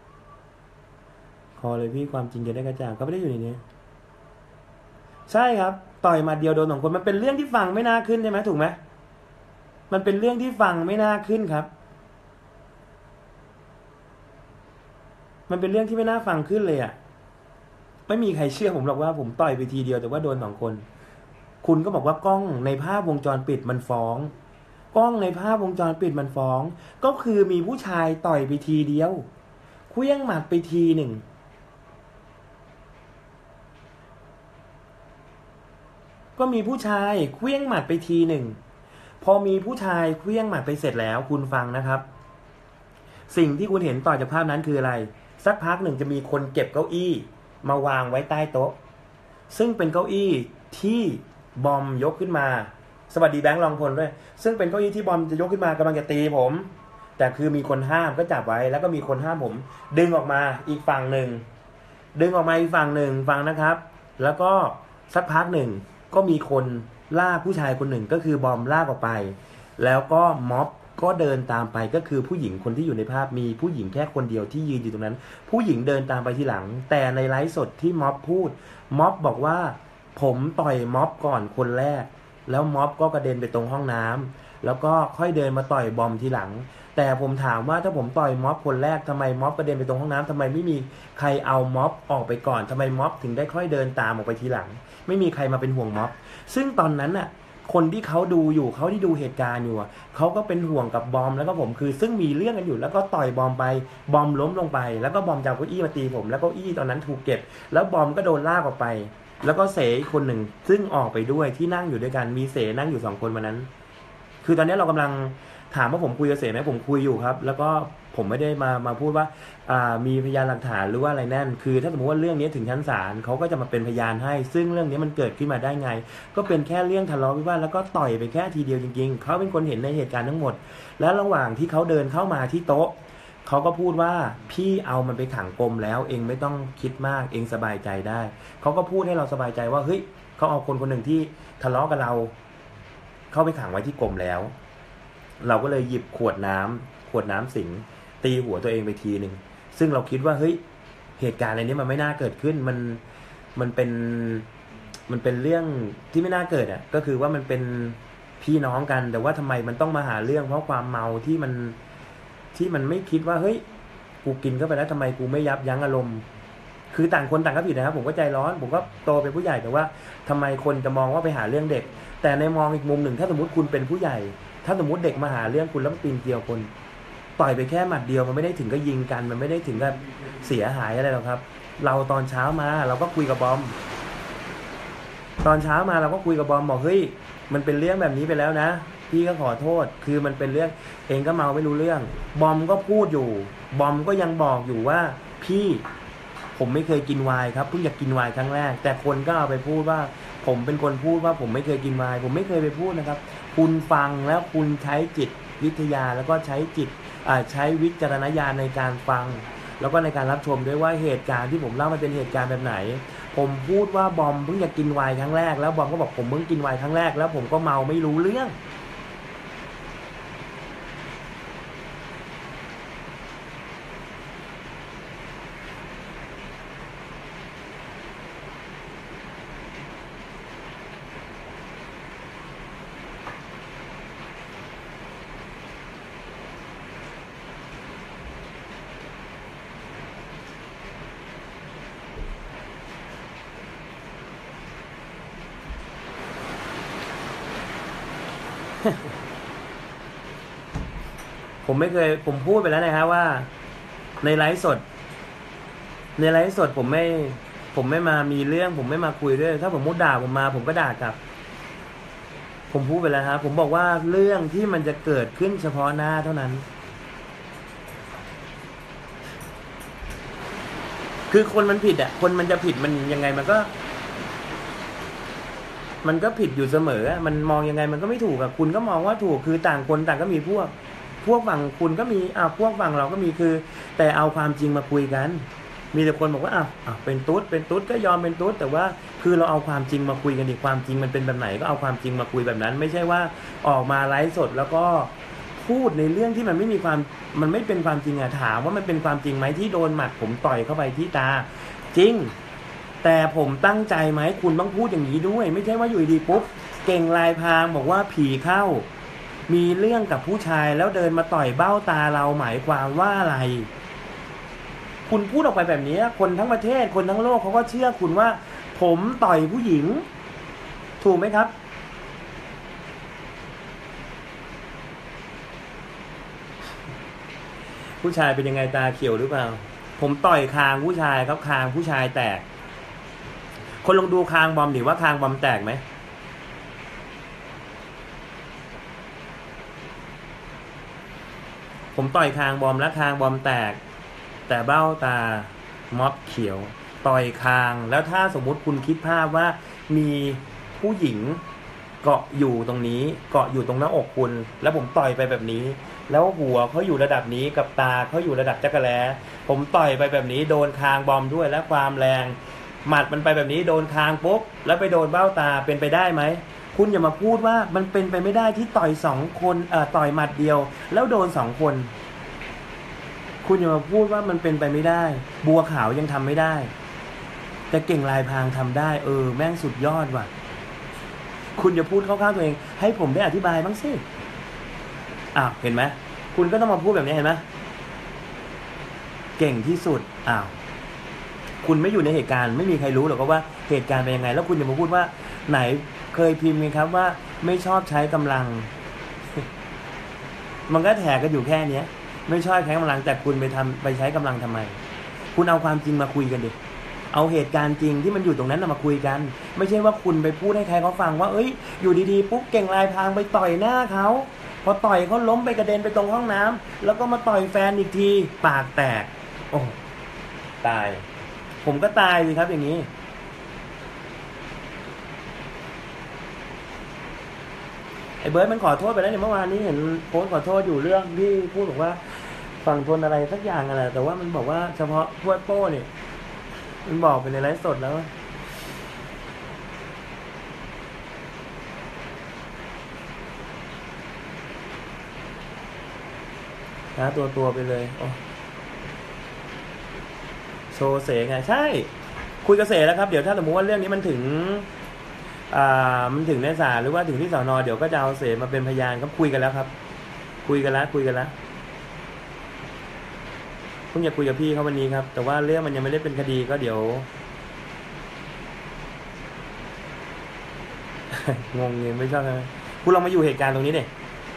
ขอเลยพี่ความจริงจะได้กระจ่างก็ไม่ได้อยู่ในนี้ใช่ครับต่อยมาเดียวโดน2 คนมันเป็นเรื่องที่ฟังไม่น่าขึ้นใช่ไหมถูกไหมมันเป็นเรื่องที่ฟังไม่น่าขึ้นครับมันเป็นเรื่องที่ไม่น่าฟังขึ้นเลยไม่มีใครเชื่อผมหรอกว่าผมต่อยไปทีเดียวแต่ว่าโดน2 คนคุณก็บอกว่ากล้องในภาพวงจรปิดมันฟ้องกล้องในภาพวงจรปิดมันฟ้องก็คือมีผู้ชายต่อยไปทีเดียวเคลื่องหมัดไปทีหนึ่งก็มีผู้ชายเคลื่องหมัดไปทีหนึ่งพอมีผู้ชายเคลื่องหมัดไปเสร็จแล้วคุณฟังนะครับสิ่งที่คุณเห็นต่อจากภาพนั้นคืออะไรสักพักหนึ่งจะมีคนเก็บเก้าอี้มาวางไว้ใต้โต๊ะซึ่งเป็นเก้าอี้ที่บอมยกขึ้นมาสวัสดีแบงค์รองพลด้วยซึ่งเป็นเก้าอี้ที่บอมจะยกขึ้นมากำลังจะตีผมแต่คือมีคนห้ามก็จับไว้แล้วก็มีคนห้ามผมดึงออกมาอีกฝั่งหนึ่งฟังนะครับแล้วก็สักพักหนึ่งก็มีคนลากผู้ชายคนหนึ่งก็คือบอมลากออกไปแล้วก็ม็อบก็เดินตามไปก็คือผู้หญิงคนที่อยู่ในภาพมีผู้หญิงแค่คนเดียวที่ยืนอยู่ตรงนั้นผู้หญิงเดินตามไปทีหลังแต่ในไลฟ์สดที่ม็อบพูดม็อบบอกว่าผมต่อยม็อบก่อนคนแรกแล้วม็อบก็กระเด็นไปตรงห้องน้ำแล้วก็ค่อยเดินมาต่อยบอมทีหลังแต่ผมถามว่าถ้าผมต่อยม็อบคนแรกทำไมม็อบกระเด็นไปตรงห้องน้ำทำไมไม่มีใครเอาม็อบออกไปก่อนทำไมม็อบถึงได้ค่อยเดินตามออกไปทีหลังไม่มีใครมาเป็นห่วงม็อบซึ่งตอนนั้นน่ะคนที่เขาดูอยู่เขาที่ดูเหตุการณ์อยู่อะเขาก็เป็นห่วงกับบอมแล้วก็ผมคือซึ่งมีเรื่องกันอยู่แล้วก็ต่อยบอมไปบอมล้มลงไปแล้วก็บอมจับเก้าอี้มาตีผมแล้วเก้าอี้ตอนนั้นถูกเก็บแล้วบอมก็โดนลากออกไปแล้วก็เสอีกคนหนึ่งซึ่งออกไปด้วยที่นั่งอยู่ด้วยกันมีเสนั่งอยู่2 คนวันนั้นคือตอนนี้เรากำลังถามว่าผมคุยกับเสไหมผมคุยอยู่ครับแล้วก็ผมไม่ได้มาพูดว่ามีพยานหลักฐานหรือว่าอะไรแน่นคือถ้าสมมติว่าเรื่องนี้ถึงชั้นศาลเขาก็จะมาเป็นพยานให้ซึ่งเรื่องนี้มันเกิดขึ้นมาได้ไงก็เป็นแค่เรื่องทะเลาะวิวาทแล้วก็ต่อยไปแค่ทีเดียวจริงๆเขาเป็นคนเห็นในเหตุการณ์ทั้งหมดและระหว่างที่เขาเดินเข้ามาที่โต๊ะเขาก็พูดว่าพี่เอามันไปขังกลมแล้วเองไม่ต้องคิดมากเองสบายใจได้เขาก็พูดให้เราสบายใจว่าเฮ้ยเขาเอาคนคนหนึ่งที่ทะเลาะกับเราเข้าไปขังไว้ที่กลมแล้วเราก็เลยหยิบขวดน้ำสิงตีหัวตัวเองไปทีหนึ่งซึ่งเราคิดว่าเฮ้ยเหตุการณ์อะไรนี้มันไม่น่าเกิดขึ้นมันเป็นเรื่องที่ไม่น่าเกิดอ่ะก็คือว่ามันเป็นพี่น้องกันแต่ว่าทำไมมันต้องมาหาเรื่องเพราะความเมาที่มันไม่คิดว่าเฮ้ยกูกินเข้าไปแล้วทำไมกูไม่ยับยั้งอารมณ์คือต่างคนต่างก็ผิดนะครับผมก็ใจร้อนผมก็โตเป็นผู้ใหญ่แต่ว่าทำไมคนจะมองว่าไปหาเรื่องเด็กแต่ในมองอีกมุมหนึ่งถ้าสมมติคุณเป็นผู้ใหญ่ถ้าสมมติเด็กมาหาเรื่องคุณแล้วปีนเกลียวคนต่อยไปแค่หมัดเดียวมันไม่ได้ถึงกับยิงกันมันไม่ได้ถึงกับเสียหายอะไรหรอกครับเราตอนเช้ามาเราก็คุยกับบอมตอนเช้ามาเราก็คุยกับบอมบอกเฮ้ยมันเป็นเรื่องแบบนี้ไปแล้วนะพี่ก็ขอโทษคือมันเป็นเรื่องเองก็เมาไม่รู้เรื่องบอมก็พูดอยู่บอมก็ยังบอกอยู่ว่าพี่ผมไม่เคยกินไวน์ครับเพิ่งจะกินไวน์ครั้งแรกแต่คนก็เอาไปพูดว่าผมเป็นคนพูดว่าผมไม่เคยกินไวน์ผมไม่เคยไปพูดนะครับคุณฟังแล้วคุณใช้จิตวิทยาแล้วก็ใช้วิจารณญาณในการฟังแล้วก็ในการรับชมด้วยว่าเหตุการณ์ที่ผมเล่ามันเป็นเหตุการณ์แบบไหนผมพูดว่าบอมเพิ่งจะกินไวน์ครั้งแรกแล้วบอมก็บอกผมเพิ่งกินไวน์ครั้งแรกแล้วผมก็เมาไม่รู้เรื่อง ผมไม่เคยผมพูดไปแล้วนะครับว่าในไลฟ์สดผมไม่มามีเรื่องผมไม่มาคุยด้วยถ้าผมมุดด่าผมมาผมก็ด่ากลับผมพูดไปแล้วครับผมบอกว่าเรื่องที่มันจะเกิดขึ้นเฉพาะหน้าเท่านั้นคือคนมันผิดอ่ะคนมันจะผิดมันยังไงมันก็ผิดอยู่เสมอมันมองยังไงมันก็ไม่ถูกอะคุณก็มองว่าถูกคือต่างคนต่างก็มีพวกฝั่งคุณก็มีพวกฝั่งเราก็มีคือแต่เอาความจริงมาคุยกันมีแต่คนบอกว่าเป็นตุ๊ดก็ยอมเป็นตุ๊ดแต่ว่าคือเราเอาความจริงมาคุยกันดีความจริงมันเป็นแบบไหนก็เอาความจริงมาคุยแบบนั้นไม่ใช่ว่าออกมาไลฟ์สดแล้วก็พูดในเรื่องที่มันไม่เป็นความจริงอะถามว่ามันเป็นความจริงไหมที่โดนหมัดผมต่อยเข้าไปที่ตาจริงแต่ผมตั้งใจไหมคุณต้องพูดอย่างนี้ด้วยไม่ใช่ว่าอยู่ดีปุ๊บเก่งลายพรางบอกว่าผีเข้ามีเรื่องกับผู้ชายแล้วเดินมาต่อยเบ้าตาเราหมายความว่าอะไรคุณพูดออกไปแบบนี้คนทั้งประเทศคนทั้งโลกเขาก็เชื่อคุณว่าผมต่อยผู้หญิงถูกไหมครับผู้ชายเป็นยังไงตาเขียวหรือเปล่าผมต่อยคางผู้ชายครับคางผู้ชายแตกคนลองดูคางบอมดิว่าคางบอมแตกไหมผมต่อยคางบอมและคางบอมแตกแต่เบ้าตาม็อบเขียวต่อยคางแล้วถ้าสมมุติคุณคิดภาพว่ามีผู้หญิงเกาะอยู่ตรงนี้เกาะอยู่ตรงหน้าอกคุณแล้วผมต่อยไปแบบนี้แล้วหัวเขาอยู่ระดับนี้กับตาเขาอยู่ระดับจักรแล้ผมต่อยไปแบบนี้โดนคางบอมด้วยและความแรงหมัดมันไปแบบนี้โดนคางปุ๊บแล้วไปโดนเบ้าตาเป็นไปได้ไหมคุณอย่ามาพูดว่ามันเป็นไปไม่ได้ที่ต่อย2 คนต่อยหมัดเดียวแล้วโดน2 คนคุณอย่ามาพูดว่ามันเป็นไปไม่ได้บัวขาวยังทำไม่ได้แต่เก่งลายพรางทำได้แม่งสุดยอดว่ะคุณอย่าพูดเข้าๆตัวเองให้ผมได้อธิบายบ้างสิเห็นไหมคุณก็ต้องมาพูดแบบนี้เห็นไหมเก่งที่สุดคุณไม่อยู่ในเหตุการณ์ไม่มีใครรู้หรอกว่าเหตุการณ์เป็นยังไงแล้วคุณอย่ามาพูดว่าไหนเคยพิมพ์ไงครับว่าไม่ชอบใช้กำลัง มันก็แถกันอยู่แค่เนี้ย ไม่ชอบใช้กำลังแต่คุณไปใช้กำลังทำไม คุณเอาความจริงมาคุยกันดิเอาเหตุการณ์จริงที่มันอยู่ตรงนั้นมาคุยกัน ไม่ใช่ว่าคุณไปพูดให้ใครเขาฟังว่าเอ้ยอยู่ดีๆปุ๊บเก่งลายพรางไปต่อยหน้าเขาพอต่อยเขาล้มไปกระเด็นไปตรงห้องน้ำแล้วก็มาต่อยแฟนอีกทีปากแตกโอ้ตายผมก็ตายสิครับอย่างนี้ไอ้เบิร์ดมันขอโทษไปแล้วเนี่ยเมื่อวานนี้เห็นโพสต์ขอโทษอยู่เรื่องที่พูดบอกว่าฝั่งทนอะไรสักอย่างอะไรแต่ว่ามันบอกว่าเฉพาะถ้วยโป้เนี่ยมันบอกไปในไลฟ์สดแล้วนะตัวไปเลยโอ้โชว์เสไงใช่คุยกับเสแล้วครับเดี๋ยวถ้าสมมติว่าเรื่องนี้มันถึงในศาลหรือว่าถึงที่สน.เดี๋ยวก็จะเอาเสมาเป็นพยานครับคุยกันแล้วครับคุยกันแล้วเพิ่งจะคุยกับพี่เขาวันนี้ครับแต่ว่าเรื่องมันยังไม่ได้เป็นคดีก็เดี๋ยว งงเงี้ยไม่ชอบใช่ไหมคุณลองมาอยู่เหตุการณ์ตรงนี้ดิ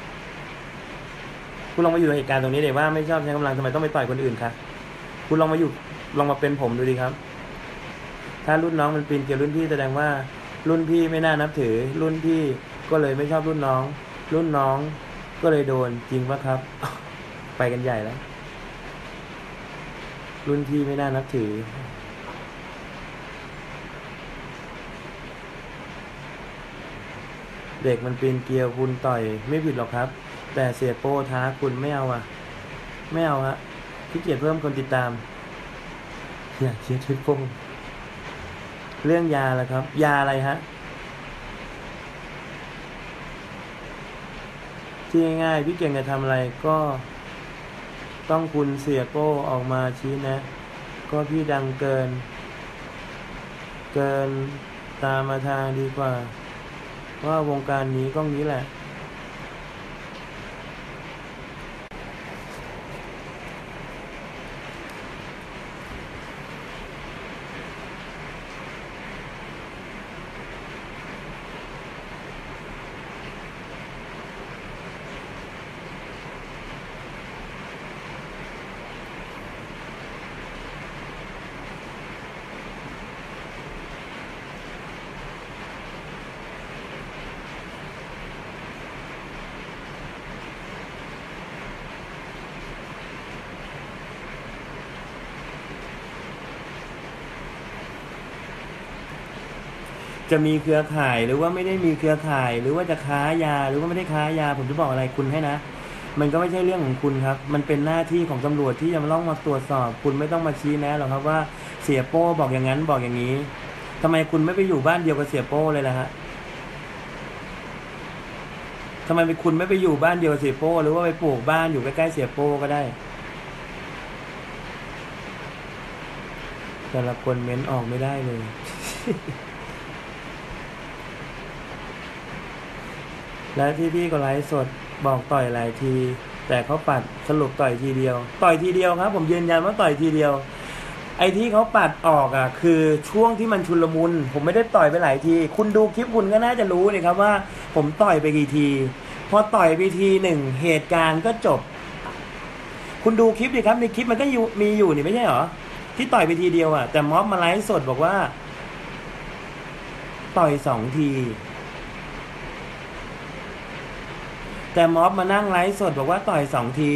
คุณลองมาอยู่เหตุการณ์ตรงนี้ดิว่าไม่ชอบใช้กำลังทำไมต้องไปต่อยคนอื่นครับคุณลองมาเป็นผมดูดิครับถ้ารุ่นน้องมันปีนเกลียวรุ่นพี่แสดงว่ารุ่นพี่ไม่น่านับถือรุ่นพี่ก็เลยไม่ชอบรุ่นน้องก็เลยโดนจริงปะครับ ไปกันใหญ่แล้วรุ่นพี่ไม่น่านับถือเด็กมันปีนเกลียวคุณต่อยไม่ผิดหรอกครับแต่เสียโป้ท้าคุณไม่เอาไม่เอาฮะขี้เกียจเพิ่มคนติดตามอยากเชียร์ทิปโป้เรื่องยาล่ะครับยาอะไรฮะที่ง่ายๆพี่เก่งจะทำอะไรก็ต้องคุณเสียโป้ออกมาชี้นะก็พี่ดังเกินตามมาทางดีกว่าว่าวงการนี้ก็งี้แหละจะมีเครือข่ายหรือว่าไม่ได้มีเครือข่ายหรือว่าจะค้ายาหรือว่าไม่ได้ค้ายาผมจะบอกอะไรคุณให้นะมันก็ไม่ใช่เรื่องของคุณครับมันเป็นหน้าที่ของตำรวจที่จะมาต้องมาตรวจสอบคุณไม่ต้องมาชี้แนะหรอกครับว่าเสียโป้บอกอย่างนั้นบอกอย่างนี้ทำไมคุณไม่ไปอยู่บ้านเดียวกับเสียโป้เลยล่ะฮะทำไมคุณไม่ไปอยู่บ้านเดียวกับเสียโป้หรือว่าไปปลูกบ้านอยู่ใกล้ๆเสียโป้ก็ได้แต่ละคนเม้นออกไม่ได้เลย และที่พี่ก็ไลฟ์สดบอกต่อยหลายทีแต่เขาปัดสรุปต่อยทีเดียวครับผมยืนยันว่าต่อยทีเดียวไอ้ที่เขาปัดออกคือช่วงที่มันชุลมุนผมไม่ได้ต่อยไปหลายทีคุณดูคลิปคุณก็น่าจะรู้เลยครับว่าผมต่อยไปกี่ทีพอต่อยไปทีหนึ่งเหตุการณ์ก็จบคุณดูคลิปดิครับในคลิปมันก็มีอยู่นี่ไม่ใช่หรอที่ต่อยไปทีเดียวแต่ม็อบมาไลฟ์สดบอกว่าต่อย2 ทีแต่ม็อบมานั่งไลฟ์สดบอกว่าต่อย2 ที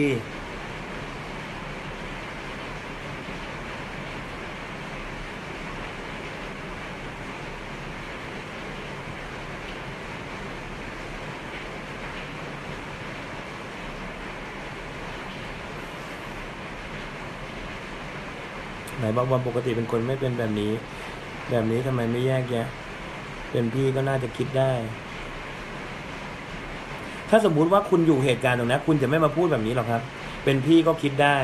ไหนบอกว่าปกติเป็นคนไม่เป็นแบบนี้ทำไมไม่แยกแยะเป็นพี่ก็น่าจะคิดได้ถ้าสมมุติว่าคุณอยู่เหตุการณ์ตรงนั้นคุณจะไม่มาพูดแบบนี้หรอกครับเป็นพี่ก็คิดได้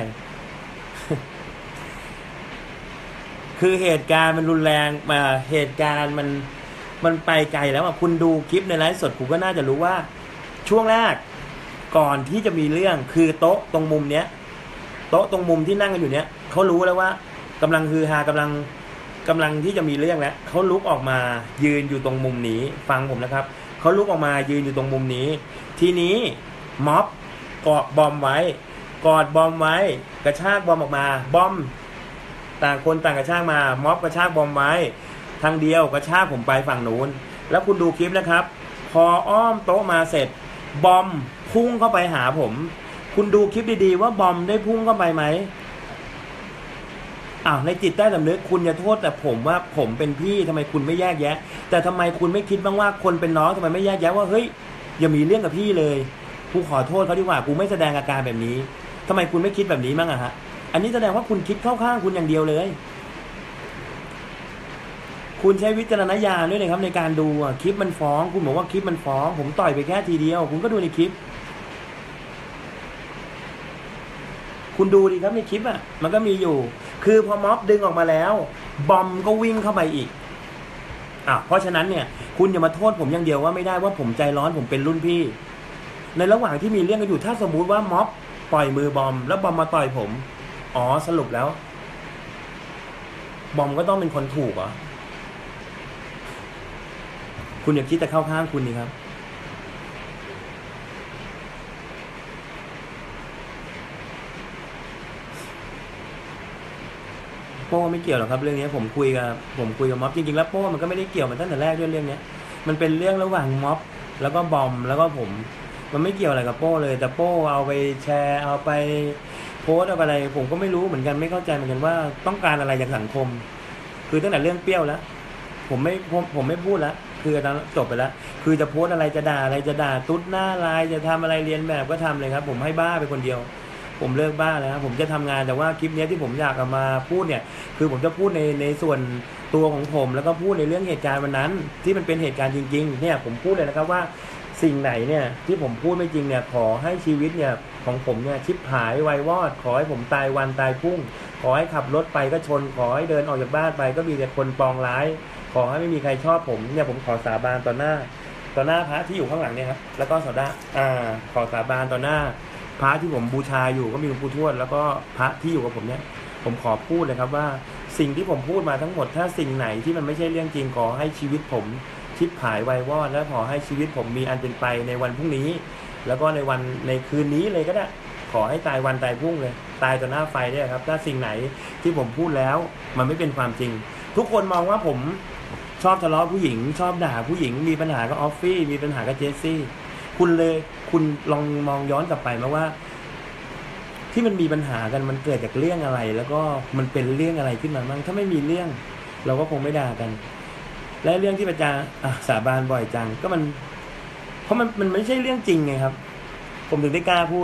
คือเหตุการณ์มันรุนแรงมาเหตุการณ์มันไปไกลแล้วคุณดูคลิปในไลฟ์สดคุณก็น่าจะรู้ว่าช่วงแรกก่อนที่จะมีเรื่องคือโต๊ะตรงมุมเนี้ยโต๊ะตรงมุมที่นั่งกันอยู่เนี้ยเขารู้แล้วว่ากำลังฮือฮากำลังที่จะมีเรื่องแล้วเขาลุกออกมายืนอยู่ตรงมุมนี้ฟังผมนะครับเขาลุกออกมายืนอยู่ตรงมุมนี้ทีนี้ม็อบเกาะบอมไว้กอดบอมไว้กระชากบอมออกมาบอมต่างคนต่างกระชากมาม็อบกระชากบอมไว้ทางเดียวกระชากผมไปฝั่งนู้นแล้วคุณดูคลิปนะครับพออ้อมโต๊ะมาเสร็จบอมพุ่งเข้าไปหาผมคุณดูคลิปดีๆว่าบอมได้พุ่งเข้าไปไหมในจิตใต้สำนึกคุณอย่าโทษแต่ผมว่าผมเป็นพี่ทำไมคุณไม่แยกแยะแต่ทำไมคุณไม่คิดบ้างว่าคนเป็นน้องทำไมไม่แยกแยะว่าเฮ้ยอย่ามีเรื่องกับพี่เลยกูขอโทษเขาดีกว่ากูไม่แสดงอาการแบบนี้ทำไมคุณไม่คิดแบบนี้บ้างอะฮะอันนี้แสดงว่าคุณคิดเข้าข้างคุณอย่างเดียวเลยคุณใช้วิจารณญาณด้วยนะครับในการดูคลิปมันฟ้องคุณบอกว่าคลิปมันฟ้องผมต่อยไปแค่ทีเดียวคุณก็ดูในคลิปคุณดูดิครับในคลิปมันก็มีอยู่คือพอม็อบดึงออกมาแล้วบอมก็วิ่งเข้าไปอีกเพราะฉะนั้นเนี่ยคุณอย่ามาโทษผมอย่างเดียวว่าไม่ได้ว่าผมใจร้อนผมเป็นรุ่นพี่ในระหว่างที่มีเรื่องกันอยู่ถ้าสมมุติว่าม็อบปล่อยมือบอมแล้วบอมมาต่อยผมสรุปแล้วบอมก็ต้องเป็นคนถูกเหรอคุณอย่าคิดแต่เข้าข้างคุณนี่ครับโป้ไม่เกี่ยวหรอกครับเรื่องนี้ผมคุยกับม็อบจริงๆแล้วโป้มันก็ไม่ได้เกี่ยวมาตั้งแต่แรกด้วยเรื่องนี้มันเป็นเรื่องระหว่างม็อบแล้วก็บอมแล้วก็ผมมันไม่เกี่ยวอะไรกับโป้เลยแต่โป้เอาไปแชร์เอาไปโพสเอาไปอะไรผมก็ไม่รู้เหมือนกันไม่เข้าใจเหมือนกันว่าต้องการอะไรจากสังคมคือตั้งแต่เรื่องเปรี้ยวแล้วผมไม่พูดแล้วคือตอนจบไปแล้วคือจะโพสอะไรจะด่าอะไรจะด่าตุ๊ดหน้าลายจะทำอะไรเรียนแบบก็ทำเลยครับผมให้บ้าไปคนเดียวผมเลิกบ้าแล้วผมจะทำงานแต่ว่าคลิปนี้ที่ผมอยากเอามาพูดเนี่ยคือผมจะพูดในส่วนตัวของผมแล้วก็พูดในเรื่องเหตุการณ์วันนั้นที่มันเป็นเหตุการณ์จริงๆเนี่ยผมพูดเลยนะครับว่าสิ่งไหนเนี่ยที่ผมพูดไม่จริงเนี่ยขอให้ชีวิตเนี่ยของผมเนี่ยชิบหายไววอดขอให้ผมตายวันตายพรุ่งขอให้ขับรถไปก็ชนขอให้เดินออกจากบ้านไปก็มีแต่คนปองร้ายขอให้ไม่มีใครชอบผมเนี่ยผมขอสาบานต่อหน้าพระที่อยู่ข้างหลังเนี่ยครับแล้วก็ขอสาบานต่อหน้าพระที่ผมบูชาอยู่ก็มีหลวงปู่ทวดแล้วก็พระที่อยู่กับผมเนี่ยผมขอพูดเลยครับว่าสิ่งที่ผมพูดมาทั้งหมดถ้าสิ่งไหนที่มันไม่ใช่เรื่องจริงขอให้ชีวิตผมชิบหายไววอดและขอให้ชีวิตผมมีอันเป็นไปในวันพรุ่งนี้แล้วก็ในคืนนี้เลยก็ได้ขอให้ตายวันตายพรุ่งเลยตายต่อหน้าไฟได้ครับถ้าสิ่งไหนที่ผมพูดแล้วมันไม่เป็นความจริงทุกคนมองว่าผมชอบทะเลาะผู้หญิงชอบด่าผู้หญิงมีปัญหากับออฟฟี่มีปัญหากับเจสซี่คุณลองมองย้อนกลับไปมาว่าที่มันมีปัญหากันมันเกิดจากเรื่องอะไรแล้วก็มันเป็นเรื่องอะไรขึ้นมาบ้างถ้าไม่มีเรื่องเราก็คงไม่ด่ากันและเรื่องที่ประจาสาบานบ่อยจังก็เพราะมันไม่ใช่เรื่องจริงไงครับผมถึงได้กล้าพูด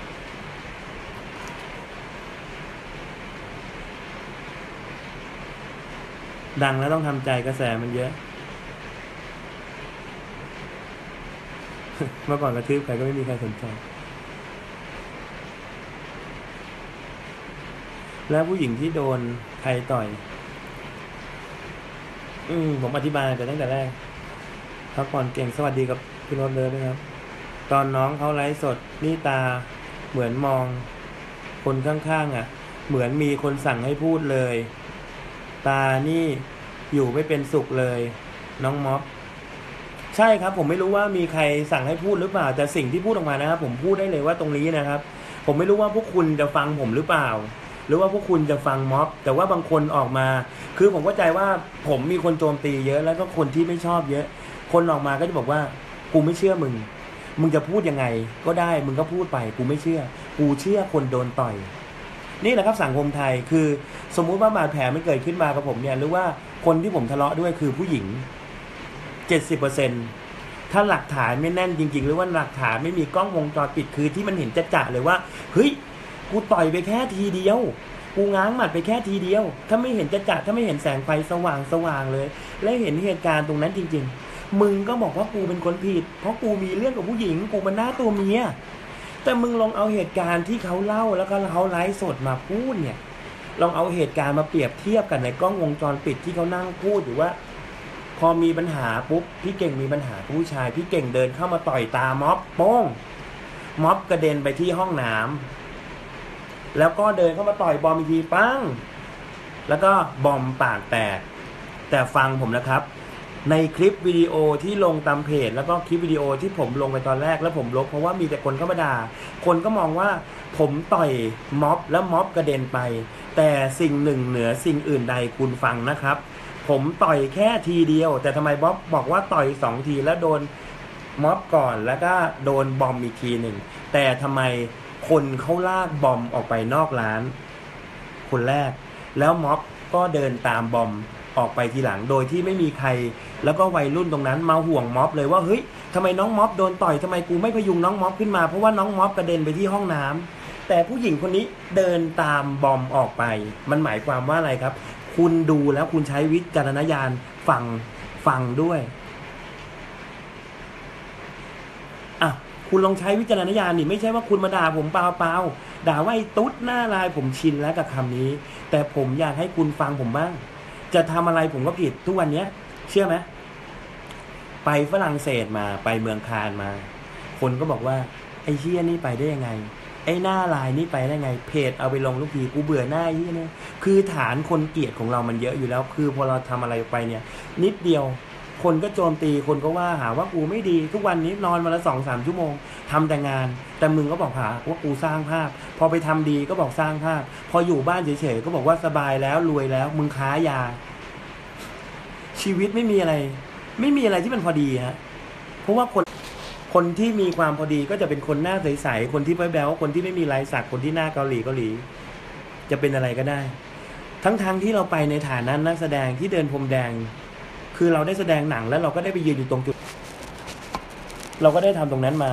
ดังแล้วต้องทำใจกระแสมันเยอะ เมื่อก่อนกระทืบใครก็ไม่มีใครสนใจแล้วผู้หญิงที่โดนใครต่อยผมอธิบายไปตั้งแต่แรกพักผ่อนเก่งสวัสดีกับพี่โรถเลยนะครับตอนน้องเขาไลฟ์สดนี่ตาเหมือนมองคนข้างๆเหมือนมีคนสั่งให้พูดเลยตานี่อยู่ไม่เป็นสุขเลยน้องม็อบใช่ครับผมไม่รู้ว่ามีใครสั่งให้พูดหรือเปล่าแต่สิ่งที่พูดออกมานะครับผมพูดได้เลยว่าตรงนี้นะครับผมไม่รู้ว่าพวกคุณจะฟังผมหรือเปล่าหรือว่าพวกคุณจะฟังม็อบแต่ว่าบางคนออกมาคือผมเข้าใจว่าผมมีคนโจมตีเยอะแล้วก็คนที่ไม่ชอบเยอะคนออกมาก็จะบอกว่ากูไม่เชื่อมึงจะพูดยังไงก็ได้มึงก็พูดไปกูไม่เชื่อกูเชื่อคนโดนต่อยนี่แหละครับสังคมไทยคือสมมุติว่าบาดแผลมันเกิดขึ้นมากับผมเนี่ยหรือว่าคนที่ผมทะเลาะด้วยคือผู้หญิง 70% ถ้าหลักฐานไม่แน่นจริงๆหรือว่าหลักฐานไม่มีกล้องวงจรปิดคือที่มันเห็นจะๆเลยว่าเฮ้ยกูต่อยไปแค่ทีเดียวกูง้างหมัดไปแค่ทีเดียวถ้าไม่เห็นจะถ้าไม่เห็นแสงไฟสว่างเลยและเห็นเหตุการณ์ตรงนั้นจริงๆมึงก็บอกว่ากูเป็นคนผิดเพราะกูมีเรื่องกับผู้หญิงกูมันหน้าตัวเมียแต่มึงลองเอาเหตุการณ์ที่เขาเล่าแล้วก็เขาไลฟ์สดมาพูดเนี่ยลองเอาเหตุการณ์มาเปรียบเทียบกันในกล้องวงจรปิดที่เขานั่งพูดอยู่ว่าพอมีปัญหาปุ๊บพี่เก่งมีปัญหากับผู้ชายพี่เก่งเดินเข้ามาต่อยตาม็อบโป้งม็อบกระเด็นไปที่ห้องน้ำแล้วก็เดินเข้ามาต่อยบอมอีกทีปังแล้วก็บอมปากแตกแต่ฟังผมนะครับในคลิปวิดีโอที่ลงตามเพจแล้วก็คลิปวิดีโอที่ผมลงไปตอนแรกแล้วผมลบเพราะว่ามีแต่คนเข้ามาด่าคนก็มองว่าผมต่อยม็อบแล้วม็อบกระเด็นไปแต่สิ่งหนึ่งเหนือสิ่งอื่นใดคุณฟังนะครับผมต่อยแค่ทีเดียวแต่ทำไมบ๊อบบอกว่าต่อย2 ทีแล้วโดนม็อบก่อนแล้วก็โดนบอมอีกทีหนึ่งแต่ทำไมคนเขาลากบอมออกไปนอกร้านคนแรกแล้วม็อบก็เดินตามบอมออกไปทีหลังโดยที่ไม่มีใครแล้วก็วัยรุ่นตรงนั้นมาห่วงม็อบเลยว่าเฮ้ยทำไมน้องม็อบโดนต่อยทำไมกูไม่พยุงน้องม็อบขึ้นมาเพราะว่าน้องม็อบกระเด็นไปที่ห้องน้ำแต่ผู้หญิงคนนี้เดินตามบอมออกไปมันหมายความว่าอะไรครับคุณดูแล้วคุณใช้วิจารณญาณฟังด้วยอ่ะคุณลองใช้วิจารณญาณนี่ไม่ใช่ว่าคุณมาด่าผมเปล่าด่าว่าไอ้ตุ๊ดหน้าลายผมชินแล้วกับคำนี้แต่ผมอยากให้คุณฟังผมบ้างจะทำอะไรผมก็ผิดทุกวันนี้เชื่อไหมไปฝรั่งเศสมาไปเมืองคานมาคนก็บอกว่าไอ้เชี่ยนี่ไปได้ยังไงไอ้หน้าลายนี่ไปได้ไงเพจเอาไปลงลูกทีกูเบื่อหน้าไอ้นี่เนี่ยคือฐานคนเกลียดของเรามันเยอะอยู่แล้วคือพอเราทำอะไรไปเนี่ยนิดเดียวคนก็โจมตีคนก็ว่าหาว่ากูไม่ดีทุกวันนี้นอนวันละ2-3 ชั่วโมงทำแต่งานแต่มึงก็บอกหาว่ากูสร้างภาพพอไปทำดีก็บอกสร้างภาพพออยู่บ้านเฉยๆก็บอกว่าสบายแล้วรวยแล้วมึงค้ายาชีวิตไม่มีอะไรที่มันพอดีฮะเพราะว่าคนที่มีความพอดีก็จะเป็นคนหน้าใสๆคนที่แบ๊วๆคนที่ไม่มีลายสักคนที่หน้าเกาหลีจะเป็นอะไรก็ได้ทั้งที่เราไปในฐานะนักแสดงที่เดินพรมแดงคือเราได้แสดงหนังแล้วเราก็ได้ไปยืนอยู่ตรงจุดเราก็ได้ทำตรงนั้นมา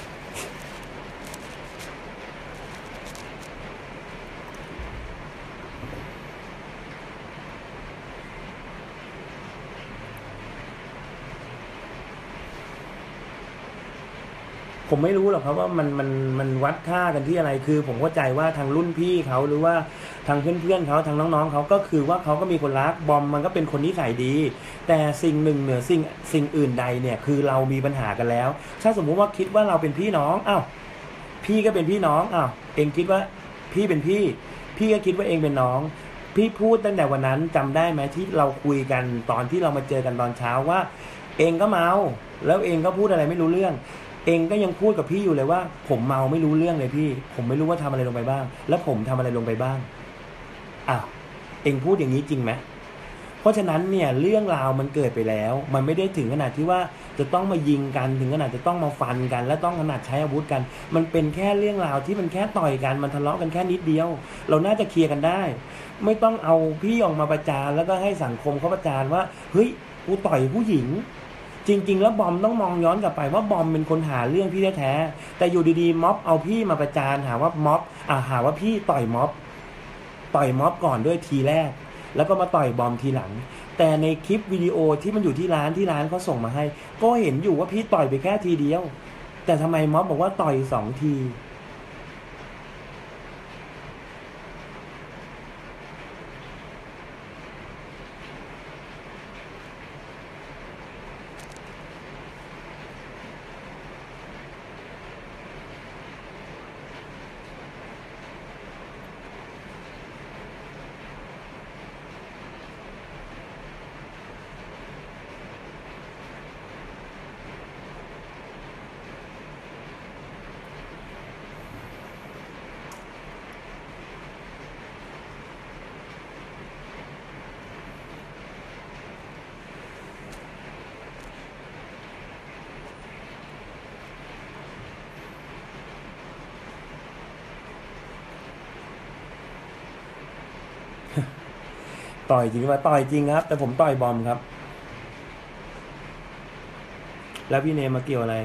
ผมไม่รู้หรอกครับว่ามันวัดค่ากันที่อะไรคือผมเข้าใจว่าทางรุ่นพี่เขาหรือว่าทางเพื่อนๆเขาทางน้องๆเขาก็คือว่าเขาก็มีคนรักบอมมันก็เป็นคนนิสัยดีแต่สิ่งหนึ่งเหนือสิ่งอื่นใดเนี่ยคือเรามีปัญหากันแล้วถ้าสมมุติว่าคิดว่าเราเป็นพี่น้องอ้าวพี่ก็เป็นพี่น้องอ้าวเองคิดว่าพี่เป็นพี่ก็คิดว่าเองเป็นน้องพี่พูดตั้งแต่วันนั้นจำได้ไหมที่เราคุยกันตอนที่เรามาเจอกันตอนเช้าว่าเองก็เมาแล้วเองก็พูดอะไรไม่รู้เรื่องเองก็ยังพูดกับพี่อยู่เลยว่าผมเมาไม่รู้เรื่องเลยพี่ผมไม่รู้ว่าทำอะไรลงไปบ้างแล้วผมทำอะไรลงไปบ้างอ้าวเองพูดอย่างนี้จริงไหมเพราะฉะนั้นเนี่ยเรื่องราวมันเกิดไปแล้วมันไม่ได้ถึงขนาดที่ว่าจะต้องมายิงกันถึงขนาดจะต้องมาฟันกันและต้องขนาดใช้อาวุธกันมันเป็นแค่เรื่องราวที่มันแค่ต่อยกันมันทะเลาะกันแค่นิดเดียวเราน่าจะเคลียร์กันได้ไม่ต้องเอาพี่ออกมาประจานแล้วก็ให้สังคมเขาประจานว่าเฮ้ยกูต่อยผู้หญิงจริงๆแล้วบอมต้องมองย้อนกลับไปว่าบอมเป็นคนหาเรื่องพี่แท้ๆแต่อยู่ดีๆม็อบเอาพี่มาประจานหาว่าม็อบหาว่าพี่ต่อยม็อบก่อนด้วยทีแรกแล้วก็มาต่อยบอมทีหลังแต่ในคลิปวิดีโอที่มันอยู่ที่ร้านเขาส่งมาให้ก็เห็นอยู่ว่าพี่ต่อยไปแค่ทีเดียวแต่ทำไมม็อบบอกว่าต่อย2 ทีต่อยจริงว่าต่อยจริงครับแต่ผมต่อยบอมครับแล้วพี่เนมมาเกี่ยวอะไร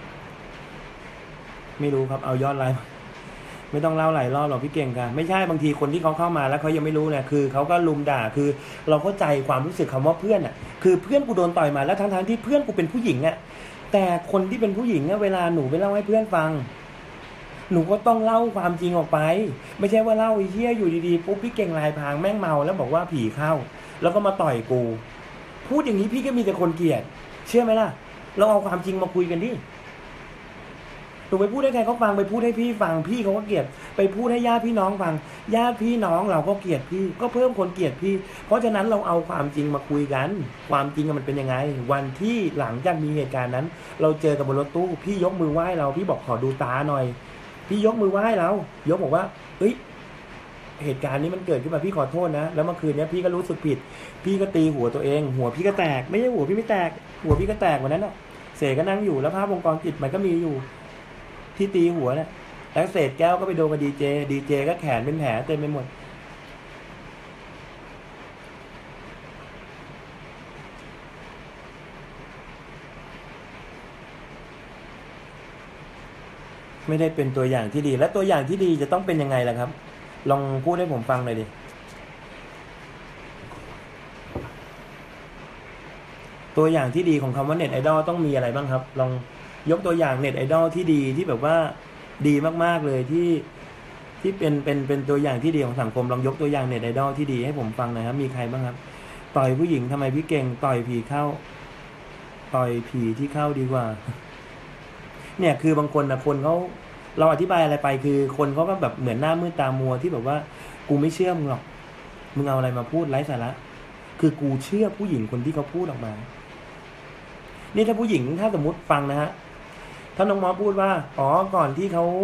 ไม่รู้ครับเอายอดไลน์ไม่ต้องเล่าหลายรอบหรอกพี่เก่งกันไม่ใช่บางทีคนที่เขาเข้ามาแล้วเขายังไม่รู้เนี่ยคือเขาก็ลุมด่าคือเราเข้าใจความรู้สึกคำว่าเพื่อนอ่ะคือเพื่อนกูโดนต่อยมาแล้วทั้งที่เพื่อนกูเป็นผู้หญิงอ่ะแต่คนที่เป็นผู้หญิงอ่ะเวลาหนูไปเล่าให้เพื่อนฟังหนูก็ต้องเล่าความจริงออกไปไม่ใช่ว่าเล่าไอ้เหี้ยอยู่ดีๆปุ๊บพี่เก่งลายพางแม่งเมาแล้วบอกว่าผีเข้าแล้วก็มาต่อยกูพูดอย่างนี้พี่ก็มีแต่คนเกลียดเชื่อไหมล่ะเราเอาความจริงมาคุยกันดิหนูนูไปพูดให้ใครเขาฟังไปพูดให้พี่ฟังพี่เขาก็เกลียดไปพูดให้ญาติพี่น้องฟังญาติพี่น้องเราก็เกลียดพี่ก็เพิ่มคนเกลียดพี่เพราะฉะนั้นเราเอาความจริงมาคุยกันความจริงมันเป็นยังไงวันที่หลังจากมีเหตุการณ์นั้น เราเจอกับบนรถตู้พี่ยกมือไหว้เราพี่บอกขอดูตาหน่อยพี่ยกมือไหว้เรายกบอกว่าเอ้ยเหตุการณ์นี้มันเกิดขึ้นมาพี่ขอโทษนะแล้วเมื่อคืนนี้พี่ก็รู้สึกผิดพี่ก็ตีหัวตัวเองหัวพี่ก็แตกไม่ใช่หัวพี่ไม่แตกหัวพี่ก็แตกวันนั้นน่ะเสกก็นั่งอยู่แล้วภาพวงจรปิดมันก็มีอยู่ที่ตีหัวเนี่ยแล้วเศษแก้วก็ไปโดนกับดีเจก็แขนเป็นแผลเต็มไปหมดไม่ได้เป็นตัวอย่างที่ดีและตัวอย่างที่ดีจะต้องเป็นยังไงล่ะครับลองพูดให้ผมฟังหน่อยดิตัวอย่างที่ดีของคำว่าเน็ตไอดอลต้องมีอะไรบ้างครับลองยกตัวอย่างเน็ตไอดอลที่ดีที่แบบว่าดีมากๆเลยที่เป็นตัวอย่างที่ดีของสังคมลองยกตัวอย่างเน็ตไอดอลที่ดีให้ผมฟังหน่อยครับมีใครบ้างครับต่อยผู้หญิงทำไมพี่เก่งต่อยผีเข้าต่อยผีที่เข้าดีกว่าเนี่ยคือบางคนนะคนเขาเราอธิบายอะไรไปคือคนเขาก็แบบเหมือนหน้ามืดตามัวที่แบบว่ากูไม่เชื่อมึงหรอกมึงเอาอะไรมาพูดไร้สาระคือกูเชื่อผู้หญิงคนที่เขาพูดออกมานี่ถ้าผู้หญิงถ้าสมมติฟังนะฮะถ้าน้องมอพูดว่าอ๋อก่อนที่เขา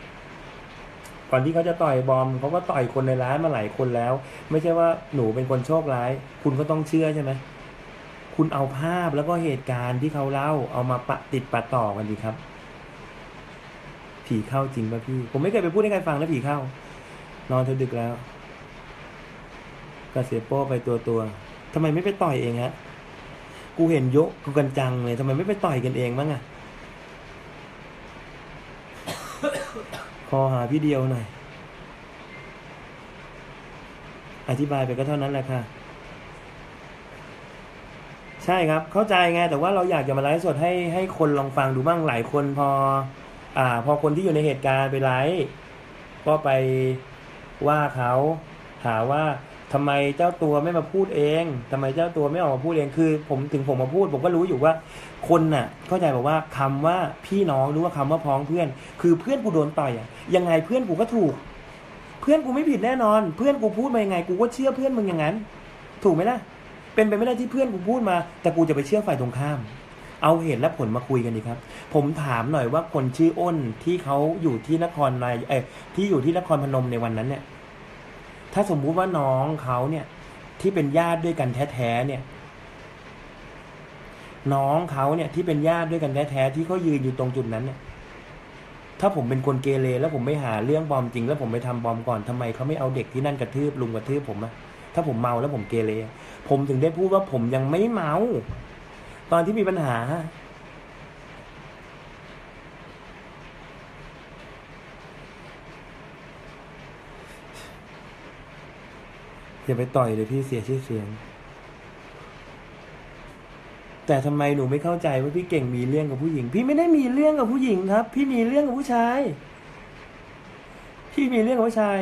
จะต่อยบอมเขาก็ต่อยคนในร้านมาหลายคนแล้วไม่ใช่ว่าหนูเป็นคนโชคร้ายคุณก็ต้องเชื่อใช่ไหมคุณเอาภาพแล้วก็เหตุการณ์ที่เขาเล่าเอามาติดปะต่อกันดีครับผีเข้าจริงป่ะพี่ผมไม่เคยไปพูดให้ใครฟังนะผีเข้านอนเธอดึกแล้วก็เสียโป้ไปตัวทำไมไม่ไปต่อยเองฮะกูเห็นยกกูกันจังเลยทำไมไม่ไปต่อยกันเองบ้างอะขอหาพี่เดียวหน่อยอธิบายไปก็เท่านั้นแหละค่ะใช่ครับเข้าใจไงแต่ว่าเราอยากจะมาไลฟ์สดให้คนลองฟังดูบ้างหลายคนพอคนที่อยู่ในเหตุการณ์ไปไลฟ์ก็ไปว่าเขาหาว่าทำไมเจ้าตัวไม่มาพูดเองทำไมเจ้าตัวไม่ออกมาพูดเองคือผมมาพูดผมก็รู้อยู่ว่าคนน่ะเข้าใจบอกว่าคำว่าพี่น้องหรือว่าคำว่าพ้องเพื่อนคือเพื่อนกูโดนต่อยอ่ะยังไงเพื่อนกูก็ถูกเพื่อนกูไม่ผิดแน่นอนเพื่อนกูพูดมายังไงกูก็เชื่อเพื่อนมึงอย่างนั้นถูกไหมล่ะเป็นไปไม่ได้ที่เพื่อนกูพูดมาแต่กูจะไปเชื่อฝ่ายตรงข้ามเอาเหตุและผลมาคุยกันดีครับผมถามหน่อยว่าคนชื่ออ้นที่เขาอยู่ที่นครนายที่อยู่ที่นครพนมในวันนั้นเนี่ยถ้าสมมุติว่าน้องเขาเนี่ยที่เป็นญาติด้วยกันแท้ๆเนี่ยน้องเขาเนี่ยที่เป็นญาติด้วยกันแท้ๆที่เขายืนอยู่ตรงจุดนั้นเนี่ยถ้าผมเป็นคนเกเรแล้วผมไม่หาเรื่องบอมจริงแล้วผมไปทำบอมก่อนทำไมเขาไม่เอาเด็กที่นั่นกระทืบลุงกระทืบผมอะถ้าผมเมาแล้วผมเกเรผมถึงได้พูดว่าผมยังไม่เมาตอนที่มีปัญหาอย่าไปต่อยเลยพี่เสียชื่อเสียงแต่ทำไมหนูไม่เข้าใจว่าพี่เก่งมีเรื่องกับผู้หญิงพี่ไม่ได้มีเรื่องกับผู้หญิงครับพี่มีเรื่องกับผู้ชายพี่มีเรื่องกับผู้ชาย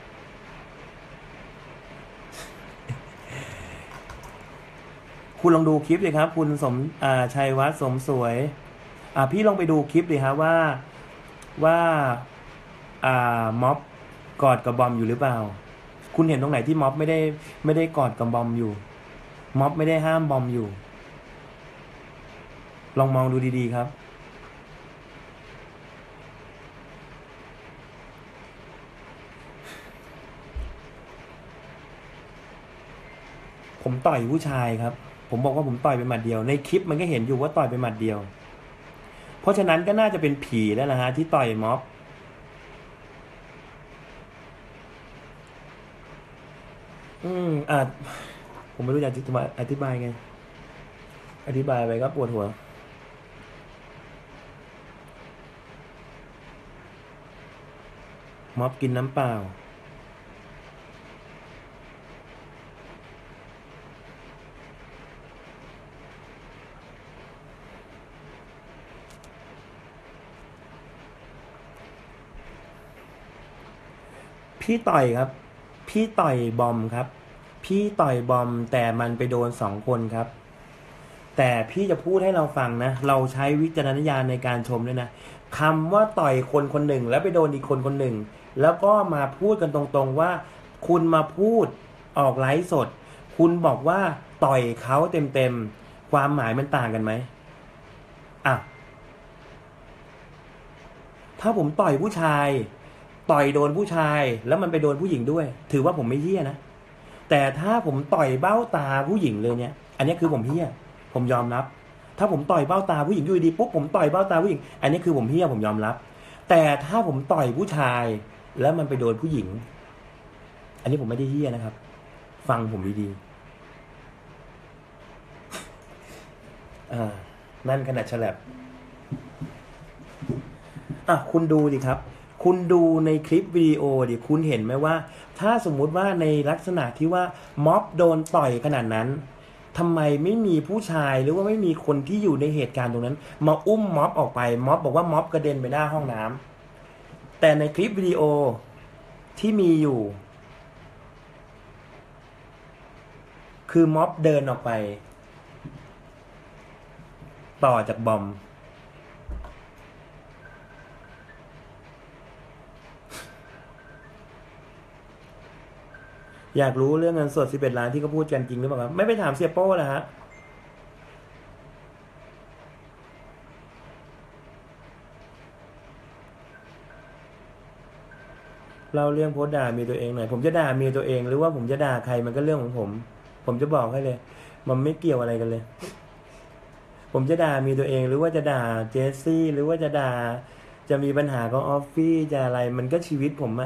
คุณลองดูคลิปเลยครับคุณชัยวัฒน์สมสวยพี่ลองไปดูคลิปเลยครับว่าม็อบกอดกับบอมอยู่หรือเปล่าคุณเห็นตรงไหนที่ม็อบไม่ได้กอดกับบอมอยู่ม็อบไม่ได้ห้ามบอมอยู่ลองมองดูดีๆครับผมต่อยผู้ชายครับผมบอกว่าผมต่อยไปหมัดเดียวในคลิปมันก็เห็นอยู่ว่าต่อยไปหมัดเดียวเพราะฉะนั้นก็น่าจะเป็นผีแล้วนะฮะที่ต่อยม็อบผมไม่รู้จะอธิบายไงอธิบายไปก็ปวดหัวม็อบกินน้ำเปล่าพี่ต่อยครับพี่ต่อยบอมครับพี่ต่อยบอมแต่มันไปโดน2 คนครับแต่พี่จะพูดให้เราฟังนะเราใช้วิจารณญาณในการชมด้วยนะคำว่าต่อยคนคนหนึ่งแล้วไปโดนอีกคนคนหนึ่งแล้วก็มาพูดกันตรงๆว่าคุณมาพูดออกไลฟ์สดคุณบอกว่าต่อยเขาเต็มๆความหมายมันต่างกันไหมอ่ะถ้าผมต่อยผู้ชายต่อยโดนผู้ชายแล้วมันไปโดนผู้หญิงด้วยถือว่าผมไม่เหี้ยนะแต่ถ้าผมต่อยเบ้าตาผู้หญิงเลยเนี่ยอันนี้คือผมเหี้ยผมยอมรับถ้าผมต่อยเบ้าตาผู้หญิงอยู่ดีปุ๊บผมต่อยเบ้าตาผู้หญิงอันนี้คือผมเหี้ยผมยอมรับแต่ถ้าผมต่อยผู้ชายแล้วมันไปโดนผู้หญิงอันนี้ผมไม่ได้เหี้ยนะครับฟังผมดีๆนั่นขนาดฉลับคุณดูดิครับคุณดูในคลิปวิดีโอดิคุณเห็นไหมว่าถ้าสมมุติว่าในลักษณะที่ว่าม็อบโดนต่อยขนาดนั้นทำไมไม่มีผู้ชายหรือว่าไม่มีคนที่อยู่ในเหตุการณ์ตรงนั้นมาอุ้มม็อบออกไปม็อบบอกว่าม็อบกระเด็นไปหน้าห้องน้ำแต่ในคลิปวิดีโอที่มีอยู่คือม็อบเดินออกไปต่อจากบอมอยากรู้เรื่องเงินสด11 ล้านที่เขาพูดกันจริงหรือเปล่าครับไม่ไปถามเสียโป้นะฮะเราเรื่องโพสด่ามีตัวเองหน่อยผมจะด่ามีตัวเองหรือว่าผมจะด่าใครมันก็เรื่องของผมจะบอกให้เลยมันไม่เกี่ยวอะไรกันเลยผมจะด่ามีตัวเองหรือว่าจะด่าเจสซี่หรือว่าจะด่าจะมีปัญหากับออฟฟี่จะอะไรมันก็ชีวิตผมอะ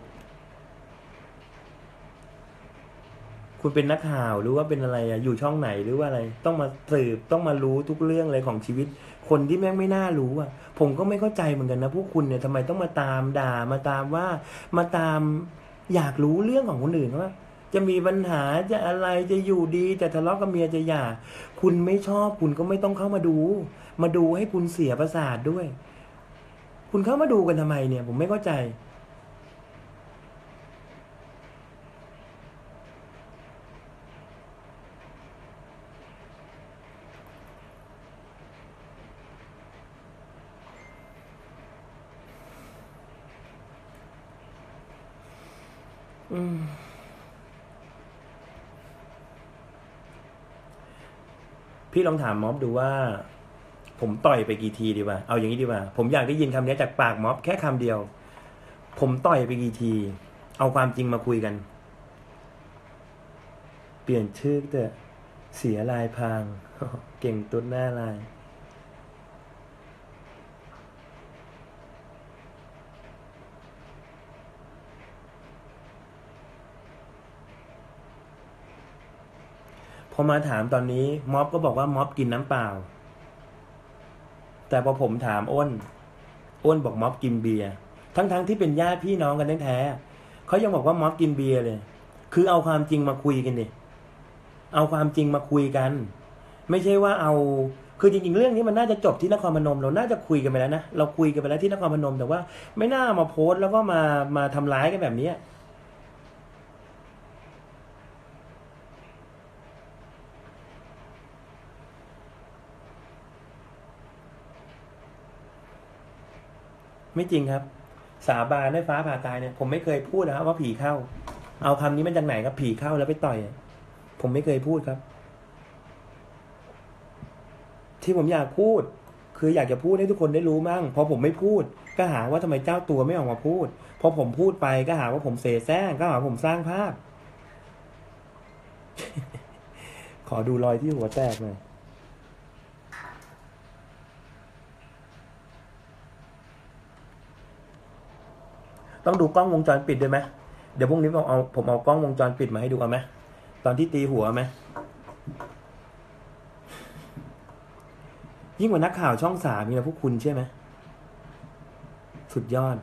คุณเป็นนักข่าวหรือว่าเป็นอะไรอะอยู่ช่องไหนหรือว่าอะไรต้องมาสืบต้องมารู้ทุกเรื่องเลยของชีวิตคนที่แม่งไม่น่ารู้อะผมก็ไม่เข้าใจเหมือนกันนะพวกคุณเนี่ยทำไมต้องมาตามด่ามาตามว่ามาตามอยากรู้เรื่องของคนอื่นว่าจะมีปัญหาจะอะไรจะอยู่ดีจะทะเลาะกับเมียจะหย่าคุณไม่ชอบคุณก็ไม่ต้องเข้ามาดูมาดูให้คุณเสียประสาทด้วยคุณเข้ามาดูกันทำไมเนี่ยผมไม่เข้าใจพี่ลองถามม็อบดูว่าผมต่อยไปกี่ทีดีกว่าเอาอย่างนี้ดีกว่าผมอยากได้ยินคำนี้จากปากม็อบแค่คำเดียวผมต่อยไปกี่ทีเอาความจริงมาคุยกันเปลี่ยนชื่อแต่เสียลายพรางเก่งตุ๊ดหน้าลายพอมาถามตอนนี้ม็อบก็บอกว่าม็อบกินน้ำเปล่าแต่พอผมถามอ้นบอกม็อบกินเบียร์ทั้งที่เป็นญาติพี่น้องกันแท้ๆเขายังบอกว่าม็อบกินเบียร์เลยคือเอาความจริงมาคุยกันดิเอาความจริงมาคุยกันไม่ใช่ว่าเอาคือจริงๆเรื่องนี้มันน่าจะจบที่นครพนมเราน่าจะคุยกันไปแล้วนะเราคุยกันไปแล้วที่นครพนมแต่ว่าไม่น่ามาโพสต์แล้วก็มาทำร้ายกันแบบนี้ไม่จริงครับสาบานด้วยฟ้าผ่าตายเนี่ยผมไม่เคยพูดนะครับว่าผีเข้าเอาคำนี้มาจากไหนครับผีเข้าแล้วไปต่อยผมไม่เคยพูดครับที่ผมอยากพูดคืออยากจะพูดให้ทุกคนได้รู้มั่งพอผมไม่พูดก็หาว่าทำไมเจ้าตัวไม่ออกมาพูดพอผมพูดไปก็หาว่าผมเสแสร้งก็หาว่าผมสร้างภาพขอดูรอยที่หัวแตกหน่อยต้องดูกล้องวงจรปิดด้วยไหมเดี๋ยวพรุ่งนี้ผมเอากล้องวงจรปิดมาให้ดูเอาไหมตอนที่ตีหัวไหมยิ่งกว่านักข่าวช่อง3นี่นะพวกคุณใช่ไหมสุดยอด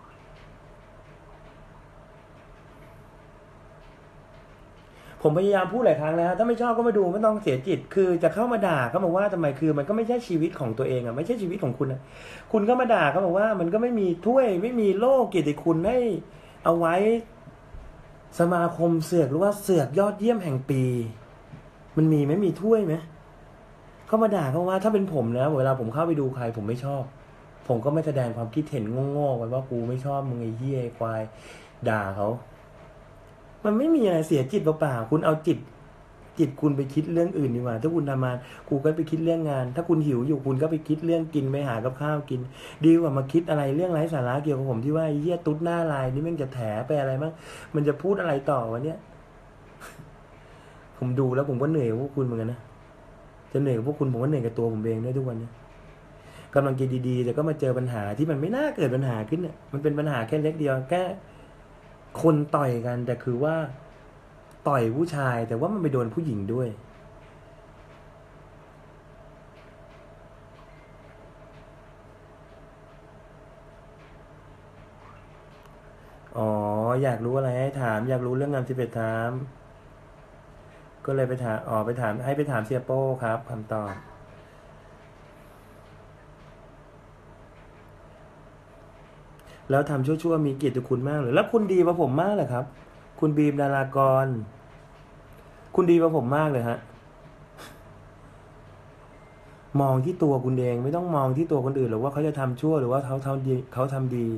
ผมพยายามพูดหลายครั้งแล้วถ้าไม่ชอบก็มาดูไม่ต้องเสียจิตคือจะเข้ามาด่าเขาบอกว่าทำไมคือมันก็ไม่ใช่ชีวิตของตัวเองอ่ะไม่ใช่ชีวิตของคุณอ่ะคุณก็มาด่าเขาบอกว่ามันก็ไม่มีถ้วยไม่มีโล่เกียรติคุณให้เอาไว้สมาคมเสือกหรือว่าเสือกยอดเยี่ยมแห่งปีมันมีไหมมีถ้วยไหมเขามาด่าเขาว่าถ้าเป็นผมนะเวลาผมเข้าไปดูใครผมไม่ชอบ ผมก็ไม่แสดงความคิดเห็นโง่ๆกันว่ากูไม่ชอบมึงไอ้เหี้ยไอ้ควายด่าเขามันไม่มีอะไรเสียจิตเปล่าๆคุณเอาจิตคุณไปคิดเรื่องอื่นดีกว่าถ้าคุณทำงานคุณก็ไปคิดเรื่องงาน ถ้าคุณหิวอยู่คุณก็ไปคิดเรื่องกินไปหากับข้าวกินดีกว่ามาคิดอะไรเรื่องไร้สาระเกี่ยวกับผมที่ว่าไอ้เหี้ยตุ๊ดหน้าลายนี่แม่งจะแถไปอะไรมั้งมันจะพูดอะไรต่อวะเนี่ยผมดูแล้วผมก็เหนื่อยกับพวกคุณเหมือนกันนะจะเหนื่อยกับพวกคุณผมก็เหนื่อยกับตัวผมเองด้วยทุกวันนี้กำลังกินดีๆแต่ก็มาเจอปัญหาที่มันไม่น่าเกิดปัญหาขึ้นเนี่ยมันเป็นปัญหาแค่เล็กเดียวแค่คนต่อยกันแต่คือว่าต่อยผู้ชายแต่ว่ามันไปโดนผู้หญิงด้วยอ๋ออยากรู้อะไรให้ถามอยากรู้เรื่องงาน11ถามก็เลยไปถามไปถามให้ไปถามเสียโป้ครับคำตอบแล้วทำชั่วๆมีเกียรติคุณมากเลยแล้วคุณดีกว่าผมมากเลยครับคุณบีมดารากรคุณดีกว่าผมมากเลยฮะมองที่ตัวคุณเองไม่ต้องมองที่ตัวคนอื่นหรือว่าเขาจะทำชั่วหรือว่าเขาทำดี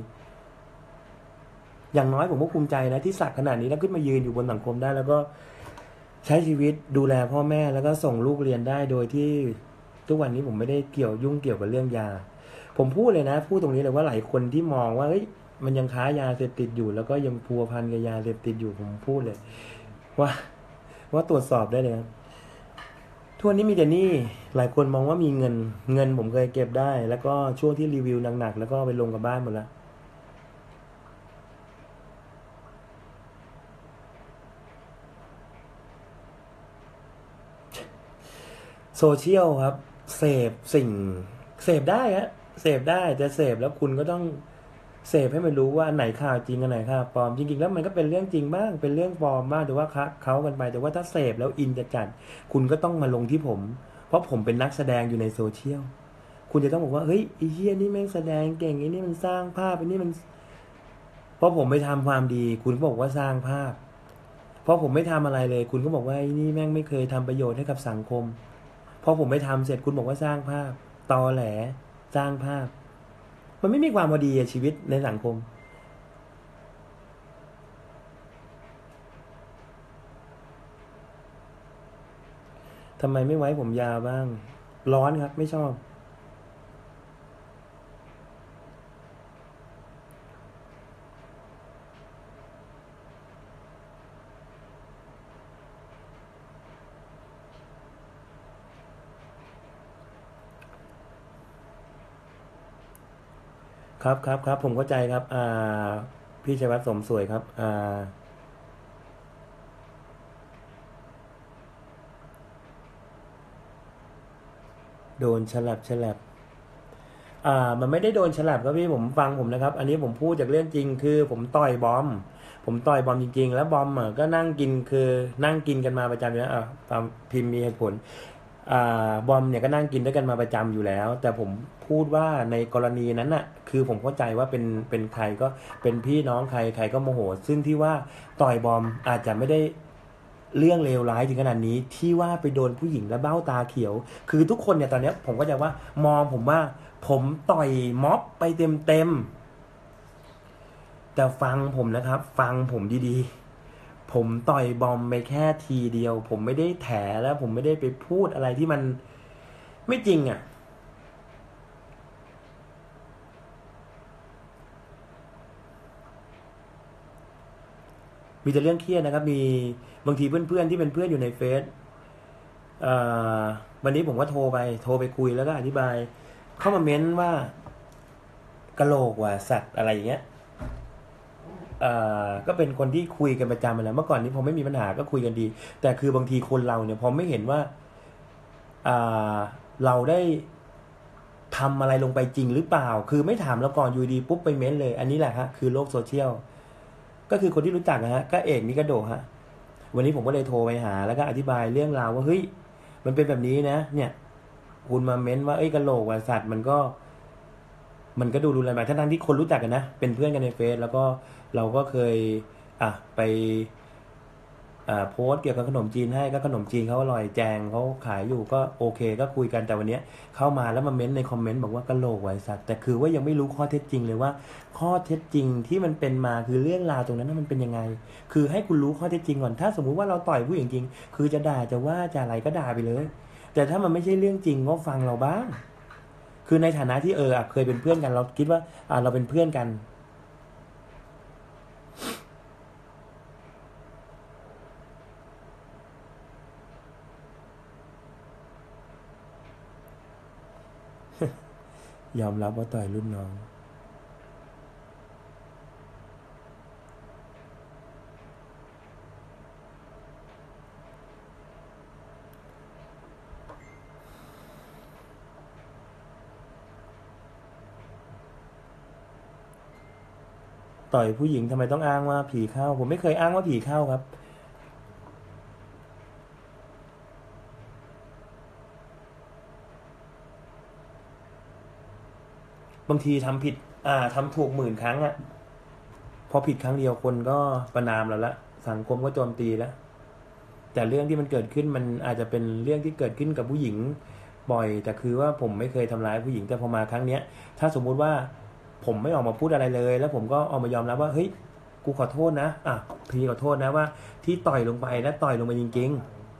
อย่างน้อยผมก็ภูมิใจนะที่สักขนาดนี้แล้วขึ้นมายืนอยู่บนสังคมได้แล้วก็ใช้ชีวิตดูแลพ่อแม่แล้วก็ส่งลูกเรียนได้โดยที่ทุกวันนี้ผมไม่ได้ยุ่งเกี่ยวกับเรื่องยาผมพูดเลยนะพูดตรงนี้เลยว่าหลายคนที่มองว่าเฮ้ยมันยังค้ายาเสพติดอยู่แล้วก็ยังพัวพันกับยาเสพติดอยู่ผมพูดเลยว่าว่าตรวจสอบได้เลยครับทุกวันนี้มีแต่หนี้หลายคนมองว่ามีเงินผมเคยเก็บได้แล้วก็ช่วงที่รีวิวหนักๆแล้วก็ไปลงกับบ้านหมดแล้วโซเชียลครับเสพสิ่งเสพได้ฮะเสพได้แต่เสพแล้วคุณก็ต้องเสพให้มันรู้ว่าอันไหนข่าวจริงอันไหนข่าวปลอมจริงๆแล้วมันก็เป็นเรื่องจริงบ้างเป็นเรื่องปลอมบ้างแต่ว่าเขากันไปแต่ว่าถ้าเสพแล้วอินจัดคุณก็ต้องมาลงที่ผมเพราะผมเป็นนักแสดงอยู่ในโซเชียลคุณจะต้องบอกว่าเฮ้ยไอ้เฮียนี่แม่งแสดงเก่งไอ้นี่มันสร้างภาพไอ้นี่มันเพราะผมไปทำความดีคุณก็บอกว่าสร้างภาพเพราะผมไม่ทำอะไรเลยคุณก็บอกว่าไอ้นี่แม่งไม่เคยทำประโยชน์ให้กับสังคมพอผมไม่ทำเสร็จคุณบอกว่าสร้างภาพตอแหลสร้างภาพมันไม่มีความพอดีอะชีวิตในสังคมทำไมไม่ไว้ผมยาวบ้างร้อนครับไม่ชอบครับผมเข้าใจครับพี่ชัยวัฒน์สมสวยครับโดนฉลับ มันไม่ได้โดนฉลับครับพี่ผมฟังผมนะครับอันนี้ผมพูดจากเรื่องจริงคือผมต่อยบอมจริงๆแล้วบอมก็นั่งกินคือนั่งกินกันมาประจำอยู่แล้วตามพิมพ์มีเหตุผลบอมเนี่ยก็นั่งกินด้วยกันมาประจำอยู่แล้วแต่ผมพูดว่าในกรณีนั้นน่ะคือผมเข้าใจว่าเป็นใครก็เป็นพี่น้องใครก็โมโหซึ่งที่ว่าต่อยบอมอาจจะไม่ได้เรื่องเลวร้ายถึงขนาดนี้ที่ว่าไปโดนผู้หญิงแล้วเบ้าตาเขียวคือทุกคนเนี่ยตอนนี้ผมก็จะว่ามองผมว่าผมต่อยม็อบไปเต็มแต่ฟังผมนะครับฟังผมดีๆผมต่อยบอมไปแค่ทีเดียวผมไม่ได้แถแล้วผมไม่ได้ไปพูดอะไรที่มันไม่จริงมีแต่เรื่องเครียดนะครับมีบางทีเพื่อนๆที่เป็นเพื่อนอยู่ในเฟซเอ่อวันนี้ผมก็โทรไปคุยแล้วก็อธิบายเข้ามาเม้นว่ากะโหลกว่ะสัตว์อะไรอย่างเงี้ย ก็เป็นคนที่คุยกันประจำมาแล้วเมื่อก่อนนี้พอไม่มีปัญหาก็คุยกันดีแต่คือบางทีคนเราเนี่ยพอไม่เห็นว่าอ่าเราได้ทำอะไรลงไปจริงหรือเปล่าคือไม่ถามแล้วก่อนอยู่ดีปุ๊บไปเม้นเลยอันนี้แหละฮะคือโลกโซเชียลก็คือคนที่รู้จักนะฮะก็เอกมิกาโดะฮะวันนี้ผมก็เลยโทรไปหาแล้วก็อธิบายเรื่องราวว่าเฮ้ยมันเป็นแบบนี้นะเนี่ยคุณมาเม้นว่าเอ้ยกะโหลกว่าสัตว์มันก็ดูรุนแรงไปทั้งที่คนรู้จักกันนะเป็นเพื่อนกันในเฟซแล้วก็เราก็เคยไปโพสต์เกี่ยวกับขนมจีนให้ก็ขนมจีนเขาอร่อยแจงเขาขายอยู่ก็โอเคก็คุยกันแต่วันนี้เข้ามาแล้วมาเม้นในคอมเมนต์บอกว่ากะโหลกไว้สัตว์แต่คือว่ายังไม่รู้ข้อเท็จจริงเลยว่าข้อเท็จจริงที่มันเป็นมาคือเรื่องราวตรงนั้นมันเป็นยังไงคือให้คุณรู้ข้อเท็จจริงก่อนถ้าสมมุติว่าเราต่อยผู้หญิงจริงคือจะด่าจะว่าจะอะไรก็ด่าไปเลยแต่ถ้ามันไม่ใช่เรื่องจริงก็ฟังเราบ้างคือในฐานะที่เคยเป็นเพื่อนกันเราคิดว่าเราเป็นเพื่อนกันยอมรับว่าต่อยรุ่นน้องต่อยผู้หญิงทำไมต้องอ้างว่าผีเข้าผมไม่เคยอ้างว่าผีเข้าครับบางทีทำผิดทำถูก10,000 ครั้งอะพอผิดครั้งเดียวคนก็ประณามเราละสังคมก็โจมตีแล้วแต่เรื่องที่มันเกิดขึ้นมันอาจจะเป็นเรื่องที่เกิดขึ้นกับผู้หญิงบ่อยแต่คือว่าผมไม่เคยทำร้ายผู้หญิงแต่พอมาครั้งเนี้ยถ้าสมมุติว่าผมไม่ออกมาพูดอะไรเลยแล้วผมก็ออกมายอมรับว่าเฮ้ยกูขอโทษนะพี่ขอโทษนะว่าที่ต่อยลงไปและต่อยลงไปจริง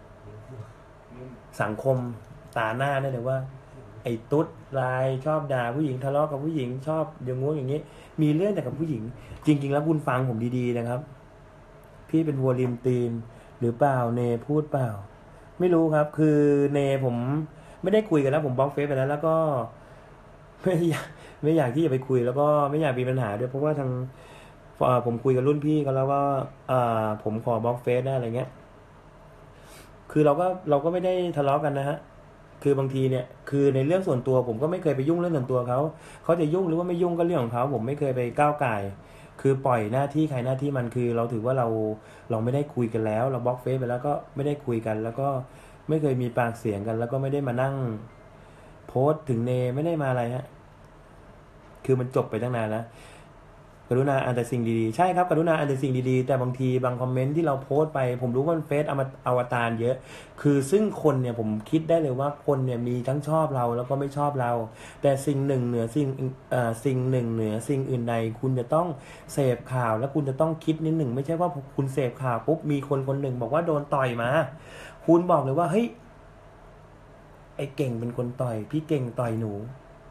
ๆสังคมตาหน้าได้เลยว่าไอ้ตุ๊ดลายชอบด่าผู้หญิงทะเลาะกับผู้หญิงชอบอย่างงู้นอย่างนี้มีเรื่องแต่กับผู้หญิงจริงๆแล้วคุณฟังผมดีๆนะครับพี่เป็นวัวริมตีนหรือเปล่าเนพูดเปล่าไม่รู้ครับคือเนผมไม่ได้คุยกันแล้วผมบล็อกเฟซไปแล้วแล้วก็ไม่อยากไม่อยากที่จะไปคุยแล้วก็ไม่อยากมีปัญหาด้วยเพราะว่าทางผมคุยกับรุ่นพี่เขาแล้วว่าผมขอบล็อกเฟซได้อะไรเงี้ยคือเราก็ไม่ได้ทะเลาะกันนะฮะคือบางทีเนี่ยคือในเรื่องส่วนตัวผมก็ไม่เคยไปยุ่งเรื่องส่วนตัวเขาจะยุ่งหรือว่าไม่ยุ่งก็เรื่องของเขาผมไม่เคยไปก้าวก่ายคือปล่อยหน้าที่ใครหน้าที่มันคือเราถือว่าเราไม่ได้คุยกันแล้วเราบล็อกเฟซไปแล้วก็ไม่ได้คุยกันแล้วก็ไม่เคยมีปากเสียงกันแล้วก็ไม่ได้มานั่งโพสต์ถึงเนไม่ได้มาอะไรฮะคือมันจบไปตั้งนานแล้วกรุณาอ่านแต่สิ่งดีๆใช่ครับกรุณาอ่านแต่สิ่งดีๆแต่บางทีบางคอมเมนต์ที่เราโพสต์ไปผมรู้ว่ามันเฟซอวตารเยอะคือซึ่งคนเนี่ยผมคิดได้เลยว่าคนเนี่ยมีทั้งชอบเราแล้วก็ไม่ชอบเราแต่สิ่งหนึ่งเหนือสิ่งหนึ่งเหนือสิ่งอื่นใดคุณจะต้องเสพข่าวแล้วคุณจะต้องคิดนิดหนึ่งไม่ใช่ว่าคุณเสพข่าวปุ๊บมีคนคนหนึ่งบอกว่าโดนต่อยมาคุณบอกเลยว่าเฮ้ยไอ้เก่งเป็นคนต่อยพี่เก่งต่อยหนู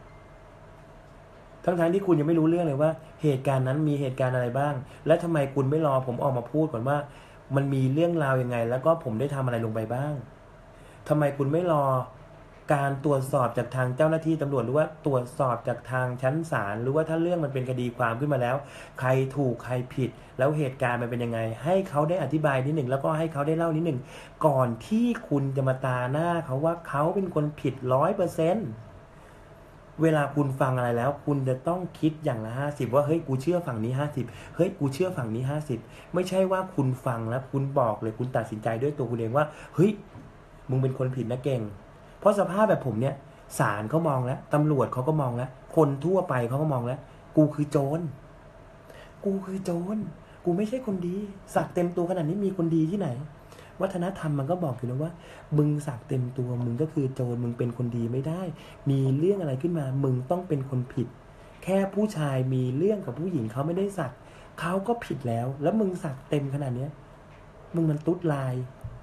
ทั้งที่คุณยังไม่รู้เรื่องเลยว่าเหตุการณ์นั้นมีเหตุการณ์อะไรบ้างและทำไมคุณไม่รอผมออกมาพูดก่อนว่ามันมีเรื่องราวยังไงแล้วก็ผมได้ทำอะไรลงไปบ้างทำไมคุณไม่รอการตรวจสอบจากทางเจ้าหน้าที่ตำรวจหรือว่าตรวจสอบจากทางชั้นศาลหรือว่าถ้าเรื่องมันเป็นคดีความขึ้นมาแล้วใครถูกใครผิดแล้วเหตุการณ์มันเป็นยังไงให้เขาได้อธิบายนิดหนึ่งแล้วก็ให้เขาได้เล่านิดหนึ่งก่อนที่คุณจะมาตาหน้าเขาว่าเขาเป็นคนผิด100%เวลาคุณฟังอะไรแล้วคุณจะต้องคิดอย่างละ50ว่าเฮ้ยกูเชื่อฝั่งนี้50เฮ้ยกูเชื่อฝั่งนี้50ไม่ใช่ว่าคุณฟังแล้วคุณบอกเลยคุณตัดสินใจด้วยตัวคุณเองว่าเฮ้ยมึงเป็นคนผิดนะเก่งเพราะสภาพแบบผมเนี่ยศาลเขามองแล้วตำรวจเขาก็มองแล้วคนทั่วไปเขาก็มองแล้วกูคือโจรกูคือโจรกูไม่ใช่คนดีสักเต็มตัวขนาดนี้มีคนดีที่ไหนวัฒนธรรมมันก็บอกอยู่นะว่ามึงสักเต็มตัวมึงก็คือโจรมึงเป็นคนดีไม่ได้มีเรื่องอะไรขึ้นมามึงต้องเป็นคนผิดแค่ผู้ชายมีเรื่องกับผู้หญิงเขาไม่ได้สักเขาก็ผิดแล้วมึงสักเต็มขนาดเนี้ยมึงมันตุ๊ดลาย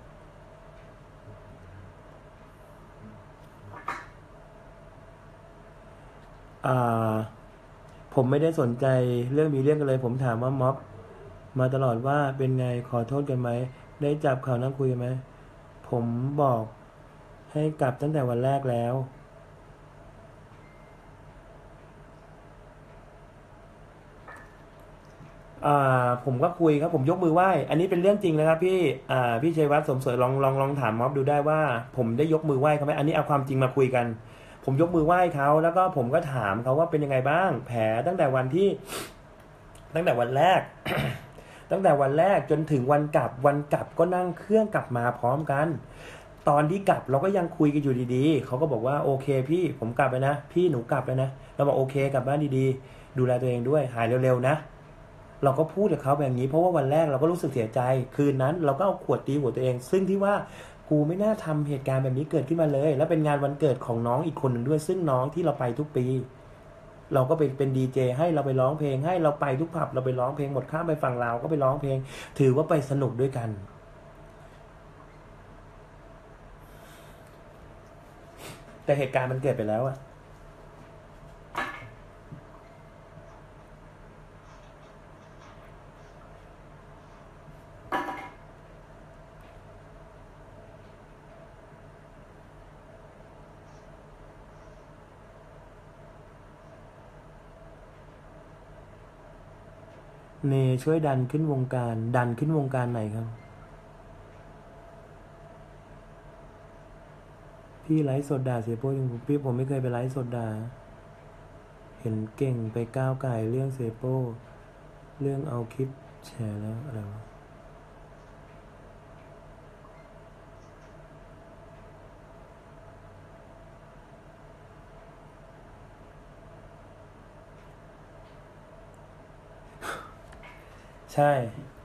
ผมไม่ได้สนใจเรื่องมีเรื่องกันเลยผมถามว่าม็อบมาตลอดว่าเป็นไงขอโทษกันไหมได้จับข่าวนั่งคุยกันไหมผมบอกให้กลับตั้งแต่วันแรกแล้วผมก็คุยครับผมยกมือไหว้อันนี้เป็นเรื่องจริงนะครับพี่พี่ชัยวัฒน์สมสวยลองถามม็อบดูได้ว่าผมได้ยกมือไหว้เขาไหมอันนี้เอาความจริงมาคุยกันผมยกมือไหว้เขาแล้วก็ผมก็ถามเขาว่าเป็นยังไงบ้างแผลตั้งแต่วันที่ตั้งแต่วันแรก ตั้งแต่วันแรกจนถึงวันกลับก็นั่งเครื่องกลับมาพร้อมกันตอนที่กลับเราก็ยังคุยกันอยู่ดีๆเขาก็บอกว่าโอเคพี่ผมกลับไปนะพี่หนูกลับแล้วนะเราบอกโอเคกลับบ้านดีๆดูแลตัวเองด้วยหายเร็วๆนะเราก็พูดกับเขาแบบนี้เพราะว่าวันแรกเราก็รู้สึกเสียใจคืนนั้นเราก็เอาขวดตีหัวตัวเอง ซึ่งที่ว่ากูไม่น่าทำเหตุการณ์แบบนี้เกิดขึ้นมาเลย แล้วเป็นงานวันเกิดของน้องอีกคนหนึ่งด้วยซึ่งน้องที่เราไปทุกปีเราก็เป็นดีเจให้เราไปร้องเพลงให้เราไปทุกผับเราไปร้องเพลงหมดข้ามไปฝั่งลาวก็ไปร้องเพลงถือว่าไปสนุกด้วยกันแต่เหตุการณ์มันเกิดไปแล้วอะเนช่วยดันขึ้นวงการดันขึ้นวงการไหนครับพี่ไลฟ์สดด่าเสียโป้ยังพี่ผมไม่เคยไปไลฟ์สดด่าเห็นเก่งไปก้าวไก่เรื่องเสียโป้เรื่องเอาคลิปแชร์แล้วอะไรวะใช่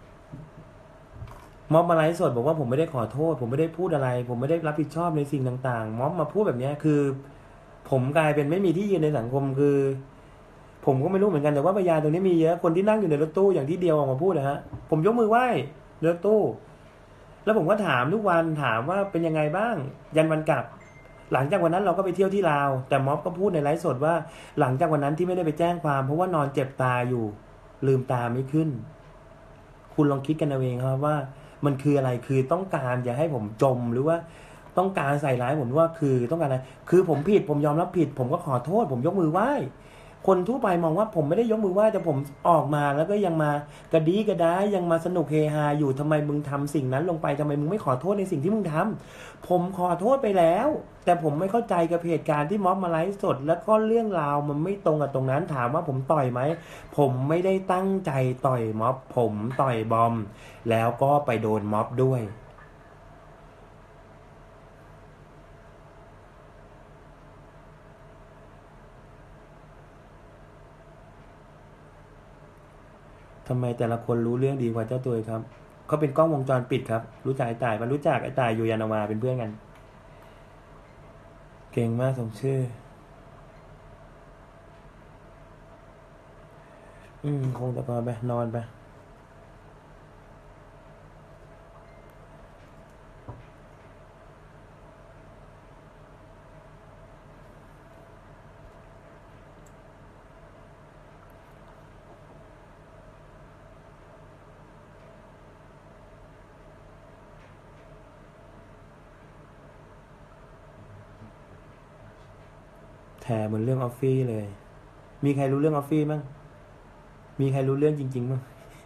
ม็อบมาไลฟ์สดบอกว่าผมไม่ได้ขอโทษผมไม่ได้พูดอะไรผมไม่ได้รับผิดชอบในสิ่งต่างๆม็อบมาพูดแบบนี้คือผมกลายเป็นไม่มีที่ยืนในสังคมคือผมก็ไม่รู้เหมือนกันแต่ว่าพยานตรงนี้มีเยอะคนที่นั่งอยู่ในรถตู้อย่างที่เดียวออกมาพูดนะฮะผมยกมือไหว้ในรถตู้แล้วผมก็ถามทุกวันถามว่าเป็นยังไงบ้างยันวันกลับหลังจากวันนั้นเราก็ไปเที่ยวที่ลาวแต่ม็อบก็พูดในไลฟ์สดว่าหลังจากวันนั้นที่ไม่ได้ไปแจ้งความเพราะว่านอนเจ็บตาอยู่ลืมตาไม่ขึ้นคุณลองคิดกันเอาเองครับว่ามันคืออะไรคือต้องการจะให้ผมจมหรือว่าต้องการใส่ร้ายผมว่าคือต้องการอะไรคือผมผิดผมยอมรับผิดผมก็ขอโทษผมยกมือไหว้คนทั่วไปมองว่าผมไม่ได้ยกมือไหว้แต่ผมออกมาแล้วก็ยังมากระดีกระดายยังมาสนุกเฮฮาอยู่ทำไมมึงทำสิ่งนั้นลงไปทำไมมึงไม่ขอโทษในสิ่งที่มึงทำผมขอโทษไปแล้วแต่ผมไม่เข้าใจกับเหตุการณ์ที่ม็อบมาไลฟ์สดแล้วก็เรื่องราวมันไม่ตรงกับตรงนั้นถามว่าผมต่อยไหมผมไม่ได้ตั้งใจต่อยม็อบผมต่อยบอมแล้วก็ไปโดนม็อบด้วยทำไมแต่ละคนรู้เรื่องดีกว่าเจ้าตัวครับเขาเป็นกล้องวงจรปิดครับรู้จักไอ้ต่ายมันรู้จักไอ้ต่ายอยู่ยานาวาเป็นเพื่อนกันเก่งมากสมชื่อคงตะกอนไปนอนไปแถเหมือนเรื่องออฟฟี่เลยมีใครรู้เรื่องออฟฟี่บ้างมีใครรู้เรื่องจริงๆบ้าง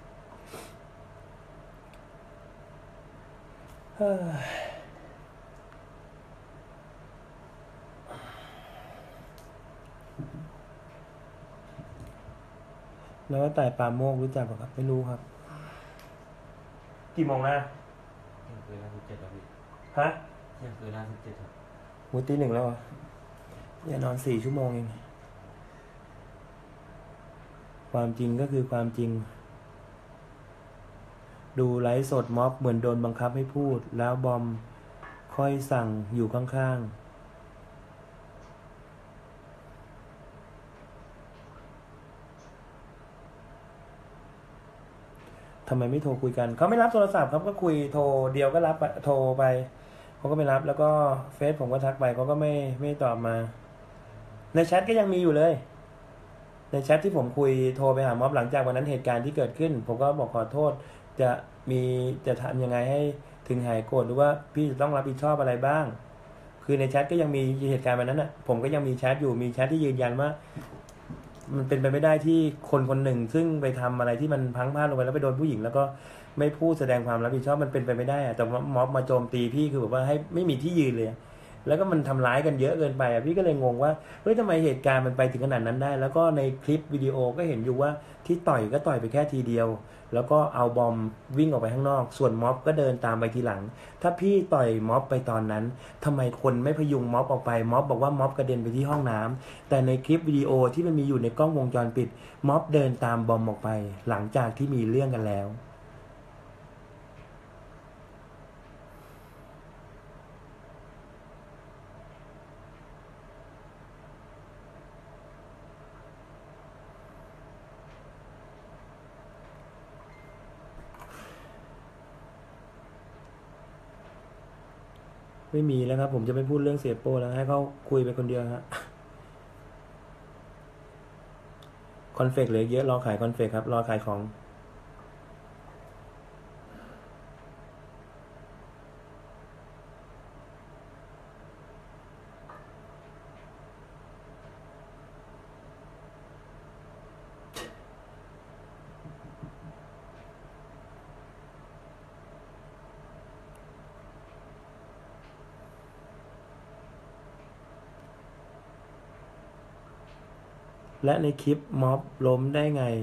แล้วก็ต่ายปาโมกรู้จักป่ะครับไม่รู้ครับกี่โมงนะเที่ยงคืน57ครับพี่ฮะเที่ยงคืน57ครับมูตีหนึ่งแล้วอ่ะอย่านอน4 ชั่วโมงเองความจริงก็คือความจริงดูไลฟ์สดม็อบเหมือนโดนบังคับให้พูดแล้วบอมค่อยสั่งอยู่ข้างๆทำไมไม่โทรคุยกันเขาไม่รับโทรศัพท์ครับก็คุยโทรเดียวก็รับโทรไปเขาก็ไม่รับแล้วก็เฟซผมก็ทักไปเขาก็ไม่ตอบมาในแชทก็ยังมีอยู่เลยในแชทที่ผมคุยโทรไปหาม็อบหลังจากวันนั้นเหตุการณ์ที่เกิดขึ้นผมก็บอกขอโทษจะมีจะทำยังไงให้ถึงหายโกรธหรือว่าพี่จะต้องรับผิดชอบอะไรบ้างคือในแชทก็ยังมีเหตุการณ์วันนั้นอ่ะผมก็ยังมีแชทอยู่มีแชทที่ยืนยันว่ามันเป็นไปไม่ได้ที่คนคนหนึ่งซึ่งไปทำอะไรที่มันพลั้งพลาดลงไปแล้วไปโดนผู้หญิงแล้วก็ไม่พูดแสดงความรับผิดชอบมันเป็นไปไม่ได้อะแต่ม็อบมาโจมตีพี่คือแบบว่าให้ไม่มีที่ยืนเลยแล้วก็มันทำร้ายกันเยอะเกินไปอ่ะพี่ก็เลยงงว่าเฮ้ยทำไมเหตุการณ์มันไปถึงขนาดนั้นได้ แล้วก็ในคลิปวิดีโอก็เห็นอยู่ว่าที่ต่อยก็ต่อยไปแค่ทีเดียว แล้วก็เอาบอมวิ่งออกไปข้างนอก ส่วนม็อบก็เดินตามไปทีหลัง ถ้าพี่ต่อยม็อบไปตอนนั้นทำไมคนไม่พยุงม็อบออกไปม็อบบอกว่าม็อบกระเด็นไปที่ห้องน้ำแต่ในคลิปวิดีโอที่มันมีอยู่ในกล้องวงจรปิดม็อบเดินตามบอมออกไป หลังจากที่มีเรื่องกันแล้วไม่มีแล้วครับผมจะไม่พูดเรื่องเสียโป้แล้วให้เขาคุยไปคนเดียวฮะคอนเฟกเหลือเยอะรอขายคอนเฟกครับรอขายของและในคลิปม็อบล้มได้ไง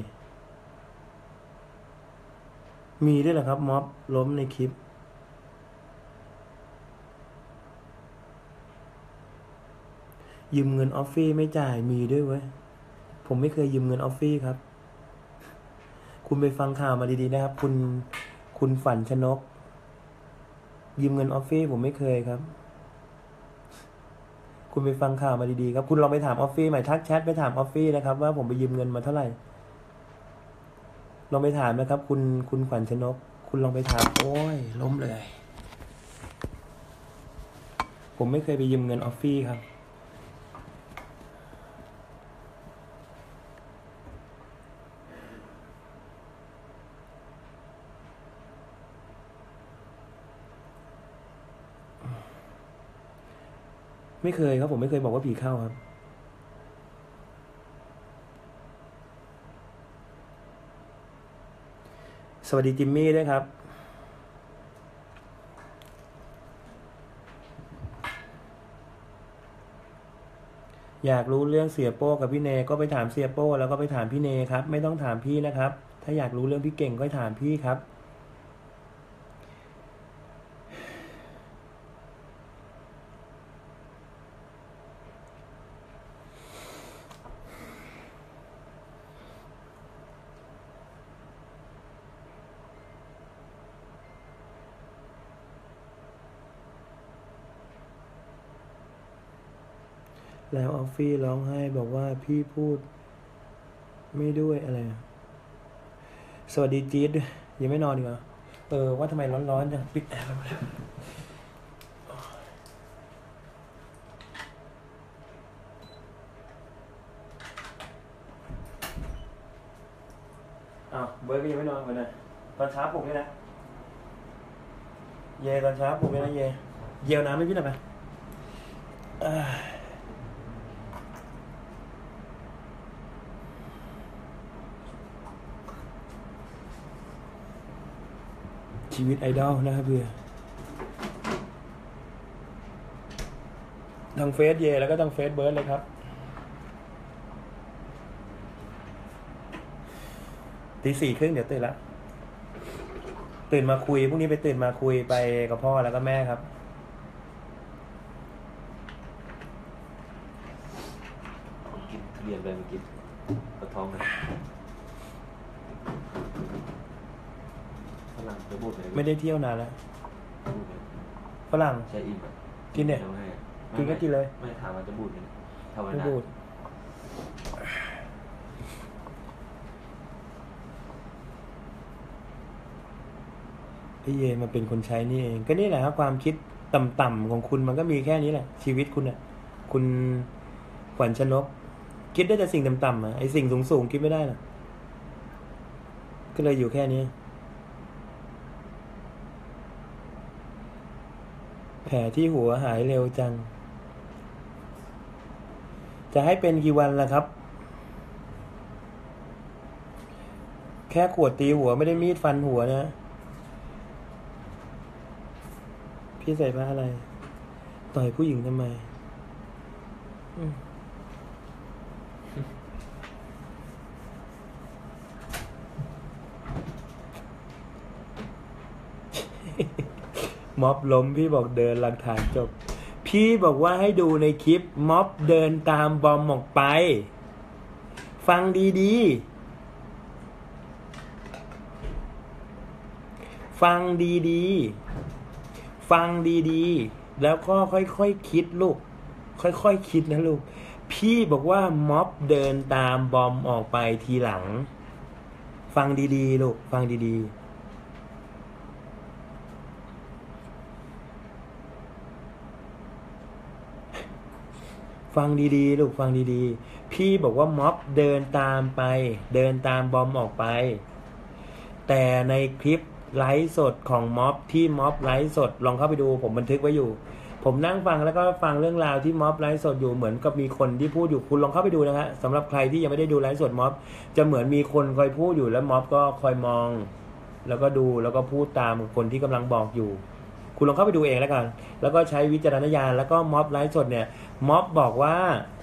มีด้วยเหรอครับม็อบล้มในคลิปยืมเงินออฟฟี่ไม่จ่ายมีด้วยเว้ยผมไม่เคยยืมเงินออฟฟี่ครับคุณไปฟังข่าวมาดีๆนะครับคุณฝันชนกยืมเงินออฟฟี่ผมไม่เคยครับคุณไปฟังข่าวมาดีๆครับคุณลองไปถามออฟฟี่ใหม่ทักแชทไปถามออฟฟี่นะครับว่าผมไปยืมเงินมาเท่าไหร่ลองไปถามนะครับคุณขวัญชนกคุณลองไปถามโอ้ยล้มเลยผมไม่เคยไปยืมเงินออฟฟี่ครับไม่เคยครับผมไม่เคยบอกว่าผีเข้าครับสวัสดีจิมมี่ด้วยครับอยากรู้เรื่องเสียโป้กับพี่เนก็ไปถามเสียโป้แล้วก็ไปถามพี่เนครับไม่ต้องถามพี่นะครับถ้าอยากรู้เรื่องพี่เก่งก็ถามพี่ครับแล้วออฟฟี่ร้องไห้บอกว่าพี่พูดไม่ด้วยอะไรสวัสดีจี๊ดยังไม่นอนดีกว่าว่าทำไมร้อนๆจังปิดแอร์ไปแล้วอ้าวเบิร์ดก็ยังไม่นอนกันนะตอนเช้าปลุกนี่นะเยตอนเช้าปลุกนี่นะเยวน้ำไม่พี่หน่อยไหมชีวิตไอดอลนะครับเพื่อทางเฟซแล้วก็ทางเฟซเบิร์ดเลยครับตี 4:30เดี๋ยวตื่นละตื่นมาคุยพรุ่งนี้ไปตื่นมาคุยไปกับพ่อแล้วก็แม่ครับกินเรียนไปเมื่อกี้ปวดท้องเลยฝรั่งจะบูดเลยไม่ได้เที่ยวนานแล้วฝรั่งใช่อิ่มอ่ะกินเนี่ยอาให้กินก็กินเลยไม่ถามว่าจะบูดไหมภาวไม่นาพูดพี่เยมาเป็นคนใช้นี่เองก็นี่แหละครับความคิดต่ำๆของคุณมันก็มีแค่นี้แหละชีวิตคุณอ่ะคุณขวัญชนกคิดได้แต่สิ่งต่ำๆอ่ะไอสิ่งสูงๆคิดไม่ได้หรอกก็เลยอยู่แค่นี้แผลที่หัวหายเร็วจังจะให้เป็นกี่วันล่ะครับแค่ขวดตีหัวไม่ได้มีดฟันหัวนะพี่ใส่ผ้าอะไรต่อยผู้หญิงทำไมอืมม็อบล้มพี่บอกเดินหลักฐานจบ พี่บอกว่าให้ดูในคลิปม็อบเดินตามบอมออกไป ฟังดีๆ ฟังดีๆ ฟังดีๆ แล้วก็ค่อยๆคิดลูก ค่อยๆคิดนะลูก พี่บอกว่าม็อบเดินตามบอมออกไปทีหลัง ฟังดีๆลูก ฟังดีๆ ฟังดีๆลูกฟังดีๆพี่บอกว่าม็อบเดินตามไป เดินตามบอมออกไป แต่ในคลิปไลฟ์สดของม็อบที่ม็อบไลฟ์สดลองเข้าไปดูผมบันทึกไว้อยู่ ผมนั่งฟังแล้วก็ฟังเรื่องราวที่ม็อบไลฟ์สดอยู่เหมือนกับมีคนที่พูดอยู่คุณลองเข้าไปดูนะฮะสำหรับใครที่ยังไม่ได้ดูไลฟ์สดม็อบจะเหมือนมีคนคอยพูดอยู่แล้วม็อบก็คอยมอง แล้วก็ดูแล้วก็พูดตามคนที่กำลังบอกอยู่ คุณลองเข้าไปดูเองแล้วกันแล้วก็ใช้วิจารณญาณแล้วก็ม็อบไลฟ์สดเนี่ยม็อบบอกว่า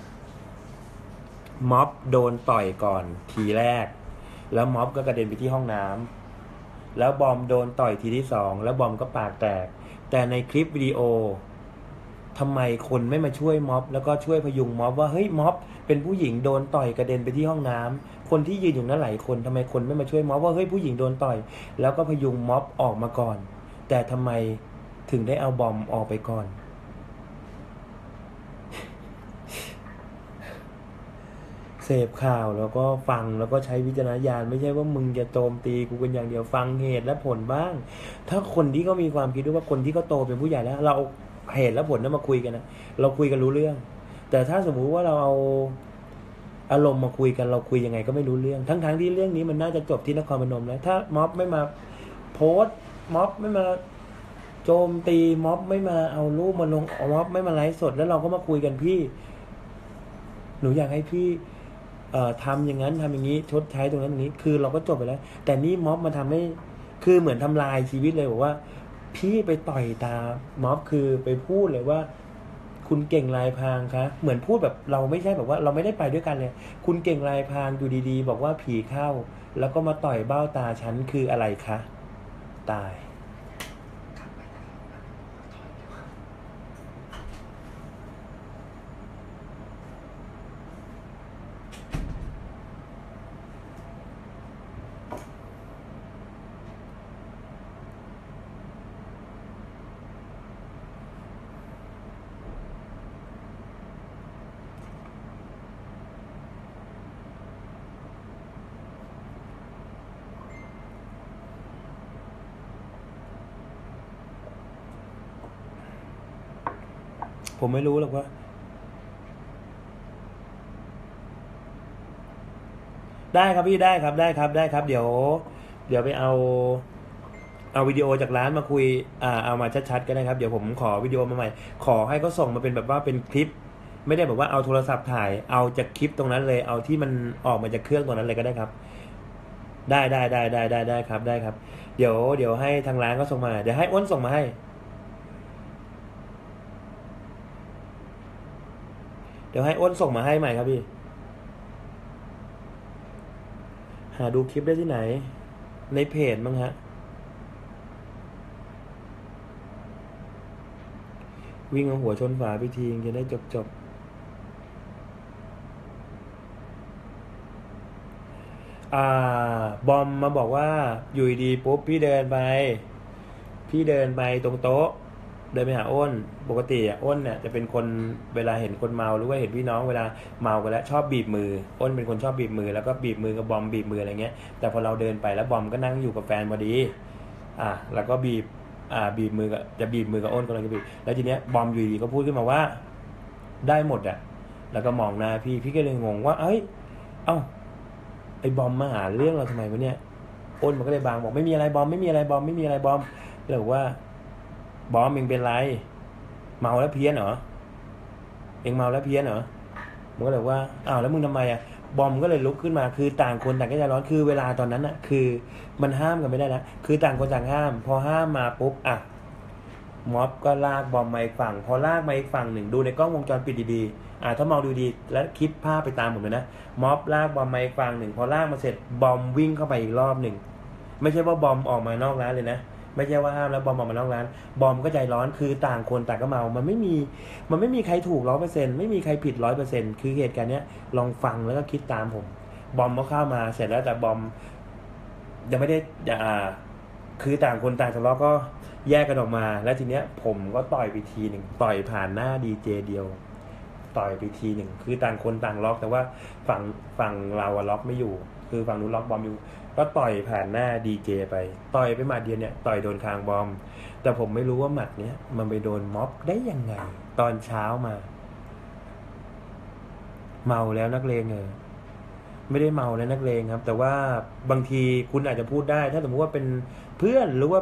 ม็อบโดนต่อยก่อนทีแรกแล้วม็อบก็กระเด็นไปที่ห้องน้ำแล้วบอมโดนต่อยทีที่สองแล้วบอมก็ปากแตกแต่ในคลิปวิดีโอทำไมคนไม่มาช่วยม็อบแล้วก็ช่วยพยุงม็อบว่าเฮ้ยม็อบเป็นผู้หญิงโดนต่อยกระเด็นไปที่ห้องน้ำคนที่ยืนอยู่นั้นหลายคนทำไมคนไม่มาช่วยม็อบว่าเฮ้ยผู้หญิงโดนต่อยแล้วก็พยุงม็อบออกมาก่อนแต่ทำไมถึงได้เอาบอมออกไปก่อนเสพข่าวแล้วก็ฟังแล้วก็ใช้วิจารณญาณไม่ใช่ว่ามึงจะโจมตีกูเป็นอย่างเดียวฟังเหตุและผลบ้างถ้าคนที่เขามีความคิดด้วยว่าคนที่เขาโตเป็นผู้ใหญ่แล้วเราเหตุและผลนั้นมาคุยกันนะเราคุยกันรู้เรื่องแต่ถ้าสมมุติว่าเราเอาอารมณ์มาคุยกันเราคุยยังไงก็ไม่รู้เรื่องทั้งที่เรื่องนี้มันน่าจะจบที่นครพนมแล้วถ้าม็อบไม่มาโพสต์ม็อบไม่มาโจมตีม็อบไม่มาเอารูปมาลงม็อบไม่มาไลฟ์สดแล้วเราก็มาคุยกันพี่หนูอยากให้พี่ทำอย่างนั้นทำอย่างนี้ชดใช้ตรงนั้นตรงนี้คือเราก็จบไปแล้วแต่นี่ม็อบมาทำให้คือเหมือนทำลายชีวิตเลยบอกว่าพี่ไปต่อยตาม็อบคือไปพูดเลยว่าคุณเก่งลายพรางคะเหมือนพูดแบบเราไม่ใช่แบบว่าเราไม่ได้ไปด้วยกันเลยคุณเก่งลายพรางอยู่ดีๆบอกว่าผีเข้าแล้วก็มาต่อยเบ้าตาฉันคืออะไรคะตายผมไม่รู้หรอกว่าได้ครับพี่ได้ครับได้ครับได้ครับเดี๋ยวไปเอาวิดีโอจากร้านมาคุยเอามาชัดๆก็ได้ครับเดี๋ยวผมขอวิดีโอมาใหม่ขอให้เขาส่งมาเป็นแบบว่าเป็นคลิปไม่ได้แบบว่าเอาโทรศัพท์ถ่ายเอาจากคลิปตรงนั้นเลยเอาที่มันออกมาจากเครื่องตรงนั้นเลยก็ได้ครับได้ครับได้ครับเดี๋ยวให้ทางร้านก็ส่งมาเดี๋ยวให้อ้นส่งมาให้เดี๋ยวให้อ้นส่งมาให้ใหม่ครับพี่หาดูคลิปได้ที่ไหนในเพจมั้งฮะวิ่งเอาหัวชนฝาไปทีจะได้จบบอมมาบอกว่าอยู่ดีปุ๊บพี่เดินไปตรงโต๊ะเดินไปหาอ้นปกติอ้นเนี่ยจะเป็นคนเวลาเห็นคนเมาหรือว่าเห็นพี่น้องเวลาเมากันแล้วชอบบีบมืออ้นเป็นคนชอบบีบมือแล้วก็บีบมือกับบอมบีบมืออะไรเงี้ยแต่พอเราเดินไปแล้วบอมก็นั่งอยู่กับแฟนพอดีแล้วก็บีบมือกับจะบีบมือกับอ้นก็เลยบีบแล้วทีเนี้ยบอมอยู่ดีก็พูดขึ้นมาว่าได้หมดแล้วก็มองหน้าพี่ก็เลยงงว่าเอ้าไอ้บอมมาหาเรื่องเราทำไมวะเนี่ยอ้นมันก็เลยบางบอกไม่มีอะไรบอมไม่มีอะไรบอมไม่มีอะไรบอมเลยบอกว่าบอมเองเป็นไรเมาแล้วเพี้ยนเหรอเองเมาแล้วเพี้ยนเหรอมันก็เลยว่าอ้าวแล้วมึงทำไมบอมก็เลยลุกขึ้นมาคือต่างคนต่างก็ใจร้อนคือเวลาตอนนั้นคือมันห้ามกันไม่ได้นะคือต่างคนต่างห้ามพอห้ามมาปุ๊บม็อบก็ลากบอมมาอีกฝั่งพอลากมาอีกฝั่งหนึ่งดูในกล้องวงจรปิดดีๆถ้ามองดูดีแล้วคิดภาพไปตามผมเลยนะม็อบลากบอมมาอีกฝั่งหนึ่งพอลากมาเสร็จบอมวิ่งเข้าไปอีกรอบหนึ่งไม่ใช่ว่าบอมออกมานอกร้านเลยนะไม่ใช่ว่าห้ามแล้วบอมออกมานอกร้านบอมก็ใจร้อนคือต่างคนต่างก็เมามันไม่มีใครถูก100%ไม่มีใครผิด100%คือเหตุการณ์เนี้ยลองฟังแล้วก็คิดตามผมบอมก็เข้ามาเสร็จแล้วแต่บอมยังไม่ได้คือต่างคนต่างทะเลาะก็แยกกันออกมาแล้วทีเนี้ยผมก็ต่อยไปทีหนึ่งต่อยผ่านหน้าดีเจเดียวต่อยไปทีหนึ่งคือต่างคนต่างล็อกแต่ว่าฝั่งเราล็อกไม่อยู่คือฝั่งนู้นล็อกบอมอยู่ก็ต่อยผ่านหน้าดีเจไปต่อยไปหมัดเดียวเนี่ยต่อยโดนคางบอมแต่ผมไม่รู้ว่าหมัดเนี้ยมันไปโดนม็อบได้ยังไงตอนเช้ามาเมาแล้วนักเลงไม่ได้เมาแล้วนักเลงครับแต่ว่าบางทีคุณอาจจะพูดได้ถ้าสมมติว่าเป็นเพื่อนหรือว่า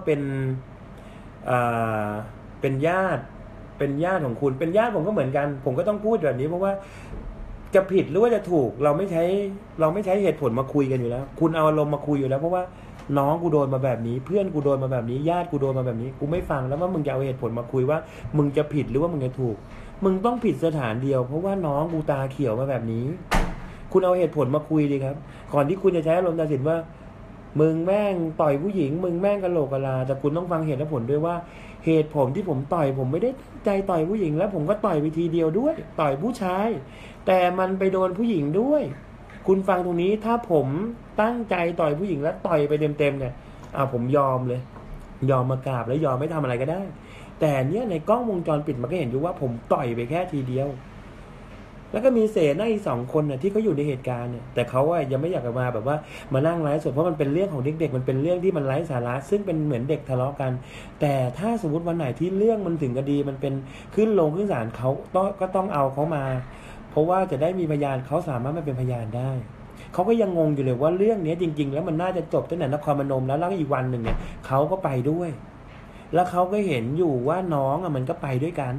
เป็นญาติของคุณเป็นญาติผมก็เหมือนกันผมก็ต้องพูดแบบนี้เพราะว่าจะผิดหรือว่าจะถูกเราไม่ใช้เหตุผลมาคุยกันอยู่แล้วคุณเอาอารมณ์มาคุยอยู่แล้วเพราะว่าน้องกูโดนมาแบบนี้เพื่อนกูโดนมาแบบนี้ญาติกูโดนมาแบบนี้กูไม่ฟังแล้วว่ามึงจะเอาเหตุผลมาคุยว่ามึงจะผิดหรือว่ามึงจะถูกมึงต้องผิดสถานเดียวเพราะว่าน้องกูตาเขียวมาแบบนี้คุณเอาเหตุผลมาคุยดีครับก่อนที่คุณจะใช้อารมณ์ตัดสินว่ามึงแม่งต่อยผู้หญิงมึงแม่งกะโหลกกะลาแต่คุณต้องฟังเหตุและผลด้วยว่าเหตุผลที่ผมต่อยผมไม่ได้ใจต่อยผู้หญิงแล้วผมก็ต่อยไปทีเดียวด้วยต่อยผู้ชายแต่มันไปโดนผู้หญิงด้วยคุณฟังตรงนี้ถ้าผมตั้งใจต่อยผู้หญิงแล้วต่อยไปเต็มๆเนี่ยผมยอมเลยยอมมากราบแล้วยอมไม่ทำอะไรก็ได้แต่เนี้ยในกล้องวงจรปิดมันก็เห็นอยู่ว่าผมต่อยไปแค่ทีเดียวแล้วก็มีเสนาอีก2 คนที่เขาอยู่ในเหตุการณ์เนี่ยแต่เขายังไม่อยากมาแบบว่ามานั่งไลฟ์สดเพราะมันเป็นเรื่องของเด็กๆมันเป็นเรื่องที่มันไร้สาระซึ่งเป็นเหมือนเด็กทะเลาะกันแต่ถ้าสมมติวันไหนที่เรื่องมันถึงคดีมันเป็นขึ้นศาลเขาก็ต้องเอาเขามาเพราะว่าจะได้มีพยานเขาสามารถมาเป็นพยานได้เขาก็ยังงงอยู่เลยว่าเรื่องนี้จริงๆแล้วมันน่าจะจบตั้งแต่นครพนมแล้วอีกวันหนึ่งเนี่ยเขาก็ไปด้วยแล้วเขาก็เห็นอยู่ว่าน้องมันก็ไปด้วยกัน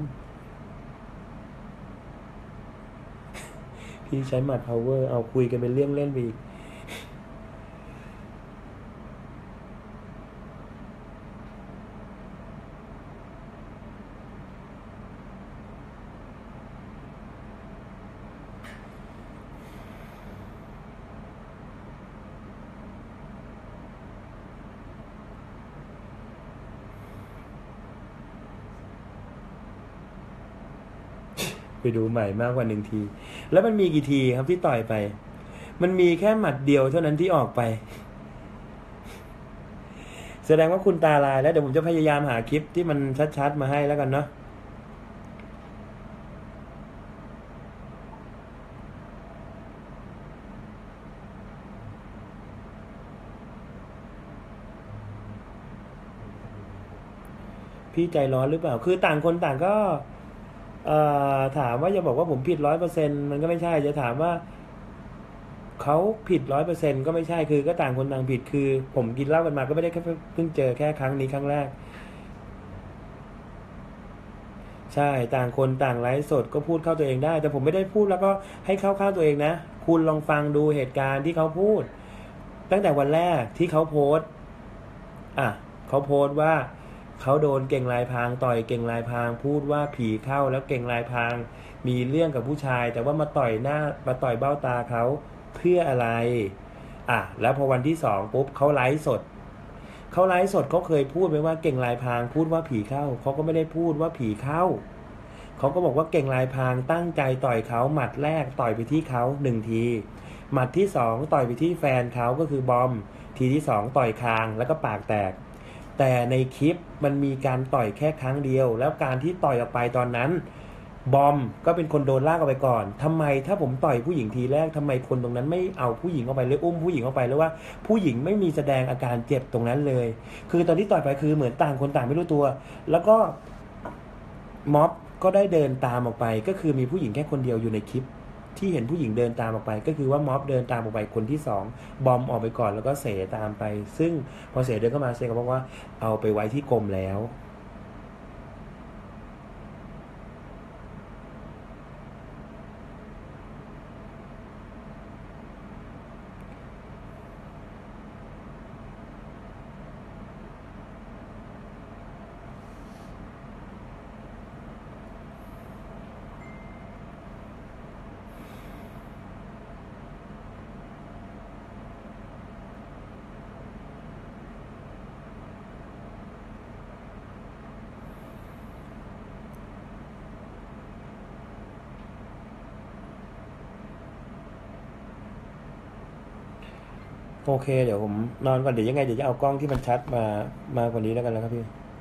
พี่ใช้หมัด power เอาคุยกันเป็นเรื่องเล่นไปอีกไปดูใหม่มากกว่า1 ทีแล้วมันมีกี่ทีครับที่ต่อยไปมันมีแค่หมัดเดียวเท่านั้นที่ออกไปแสดงว่าคุณตาลายแล้วเดี๋ยวผมจะพยายามหาคลิปที่มันชัดๆมาให้แล้วกันเนาะพี่ใจร้อนหรือเปล่าคือต่างคนต่างก็ถามว่าจะบอกว่าผมผิด100%มันก็ไม่ใช่จะถามว่าเขาผิด100%ก็ไม่ใช่คือก็ต่างคนต่างผิดคือผมกินเหล้ากันมาก็ไม่ได้แค่เพิ่งเจอแค่ครั้งนี้ครั้งแรกใช่ต่างคนต่างไลฟ์สดก็พูดเข้าตัวเองได้แต่ผมไม่ได้พูดแล้วก็ให้เข้าตัวเองนะคุณลองฟังดูเหตุการณ์ที่เขาพูดตั้งแต่วันแรกที่เขาโพสต์เขาโพสต์ว่าเขาโดนเก่งลายพรางต่อยเก่งลายพรางพูดว่าผีเข้าแล้วเก่งลายพรางมีเรื่องกับผู้ชายแต่ว่ามาต่อยเบ้าตาเขาเพื่ออะไรแล้วพอวันที่2ปุ๊บเขาไลฟ์สดเขาเคยพูดไหมว่าเก่งลายพรางพูดว่าผีเข้าเขาก็ไม่ได้พูดว่าผีเข้าเขาก็บอกว่าเก่งลายพรางตั้งใจต่อยเขาหมัดแรกต่อยไปที่เขา1 ทีหมัดที่2ต่อยไปที่แฟนเขาก็คือบอมทีที่2ต่อยคางแล้วก็ปากแตกแต่ในคลิปมันมีการต่อยแค่ครั้งเดียวแล้วการที่ต่อยออกไปตอนนั้นบอมก็เป็นคนโดนลากออกไปก่อนทำไมถ้าผมต่อยผู้หญิงทีแรกทำไมคนตรงนั้นไม่เอาผู้หญิงออกไปหรืออุ้มผู้หญิงออกไปหรือว่าผู้หญิงไม่มีแสดงอาการเจ็บตรงนั้นเลยคือตอนที่ต่อยไปคือเหมือนต่างคนต่างไม่รู้ตัวแล้วก็ม็อบก็ได้เดินตามออกไปก็คือมีผู้หญิงแค่คนเดียวอยู่ในคลิปที่เห็นผู้หญิงเดินตามออกไปก็คือว่าม็อบเดินตามออกไปคนที่2บอมออกไปก่อนแล้วก็เสตามไปซึ่งพอเสเดินเข้ามาเสก็บอกว่าเอาไปไว้ที่กรมแล้วโอเคเดี๋ยวผมนอนก่อนเดี๋ยวยังไงเดี๋ยวจะเอากล้องที่มันชัดมากว่านี้แล้วกันนะครับพี่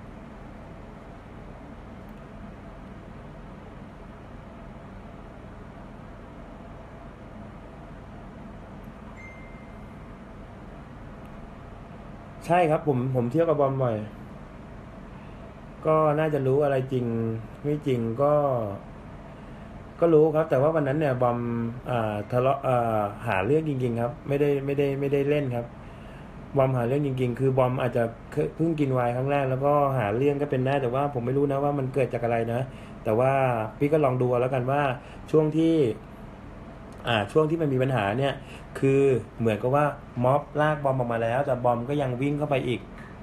ใช่ครับผมเที่ยวกับบอมบ่อยก็น่าจะรู้อะไรจริงไม่จริงก็รู้ครับแต่ว่าวันนั้นเนี่ยบอมทะเลาะหาเรื่องจริงๆครับไม่ได้เล่นครับบอมหาเรื่องจริงๆคือบอมอาจจะเพิ่งกินไวน์ครั้งแรกแล้วก็หาเรื่องก็เป็นได้แต่ว่าผมไม่รู้นะว่ามันเกิดจากอะไรนะแต่ว่าพี่ก็ลองดูแล้วกันว่าช่วงที่ช่วงที่มันมีปัญหาเนี่ยคือเหมือนกับว่าม็อบลากบอมออกมาแล้วแต่บอมก็ยังวิ่งเข้าไปอีก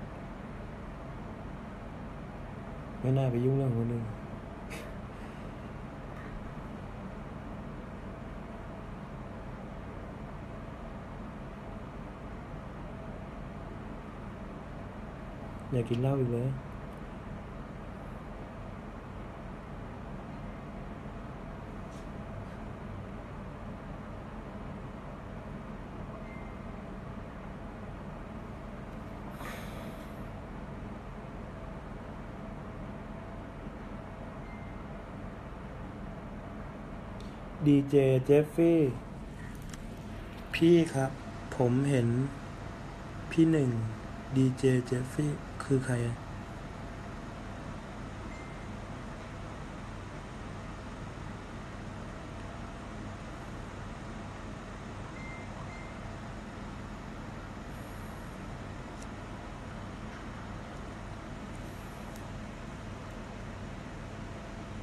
ไม่น่าไปยุ่งเรื่องคนอื่นอย่ากินเหล้าอีกเลยดีเจเจฟฟี่พี่ครับผมเห็นพี่หนึ่งดีเจเจฟฟี่คือใครอะ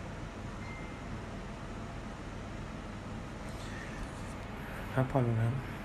พักผ่อนครับ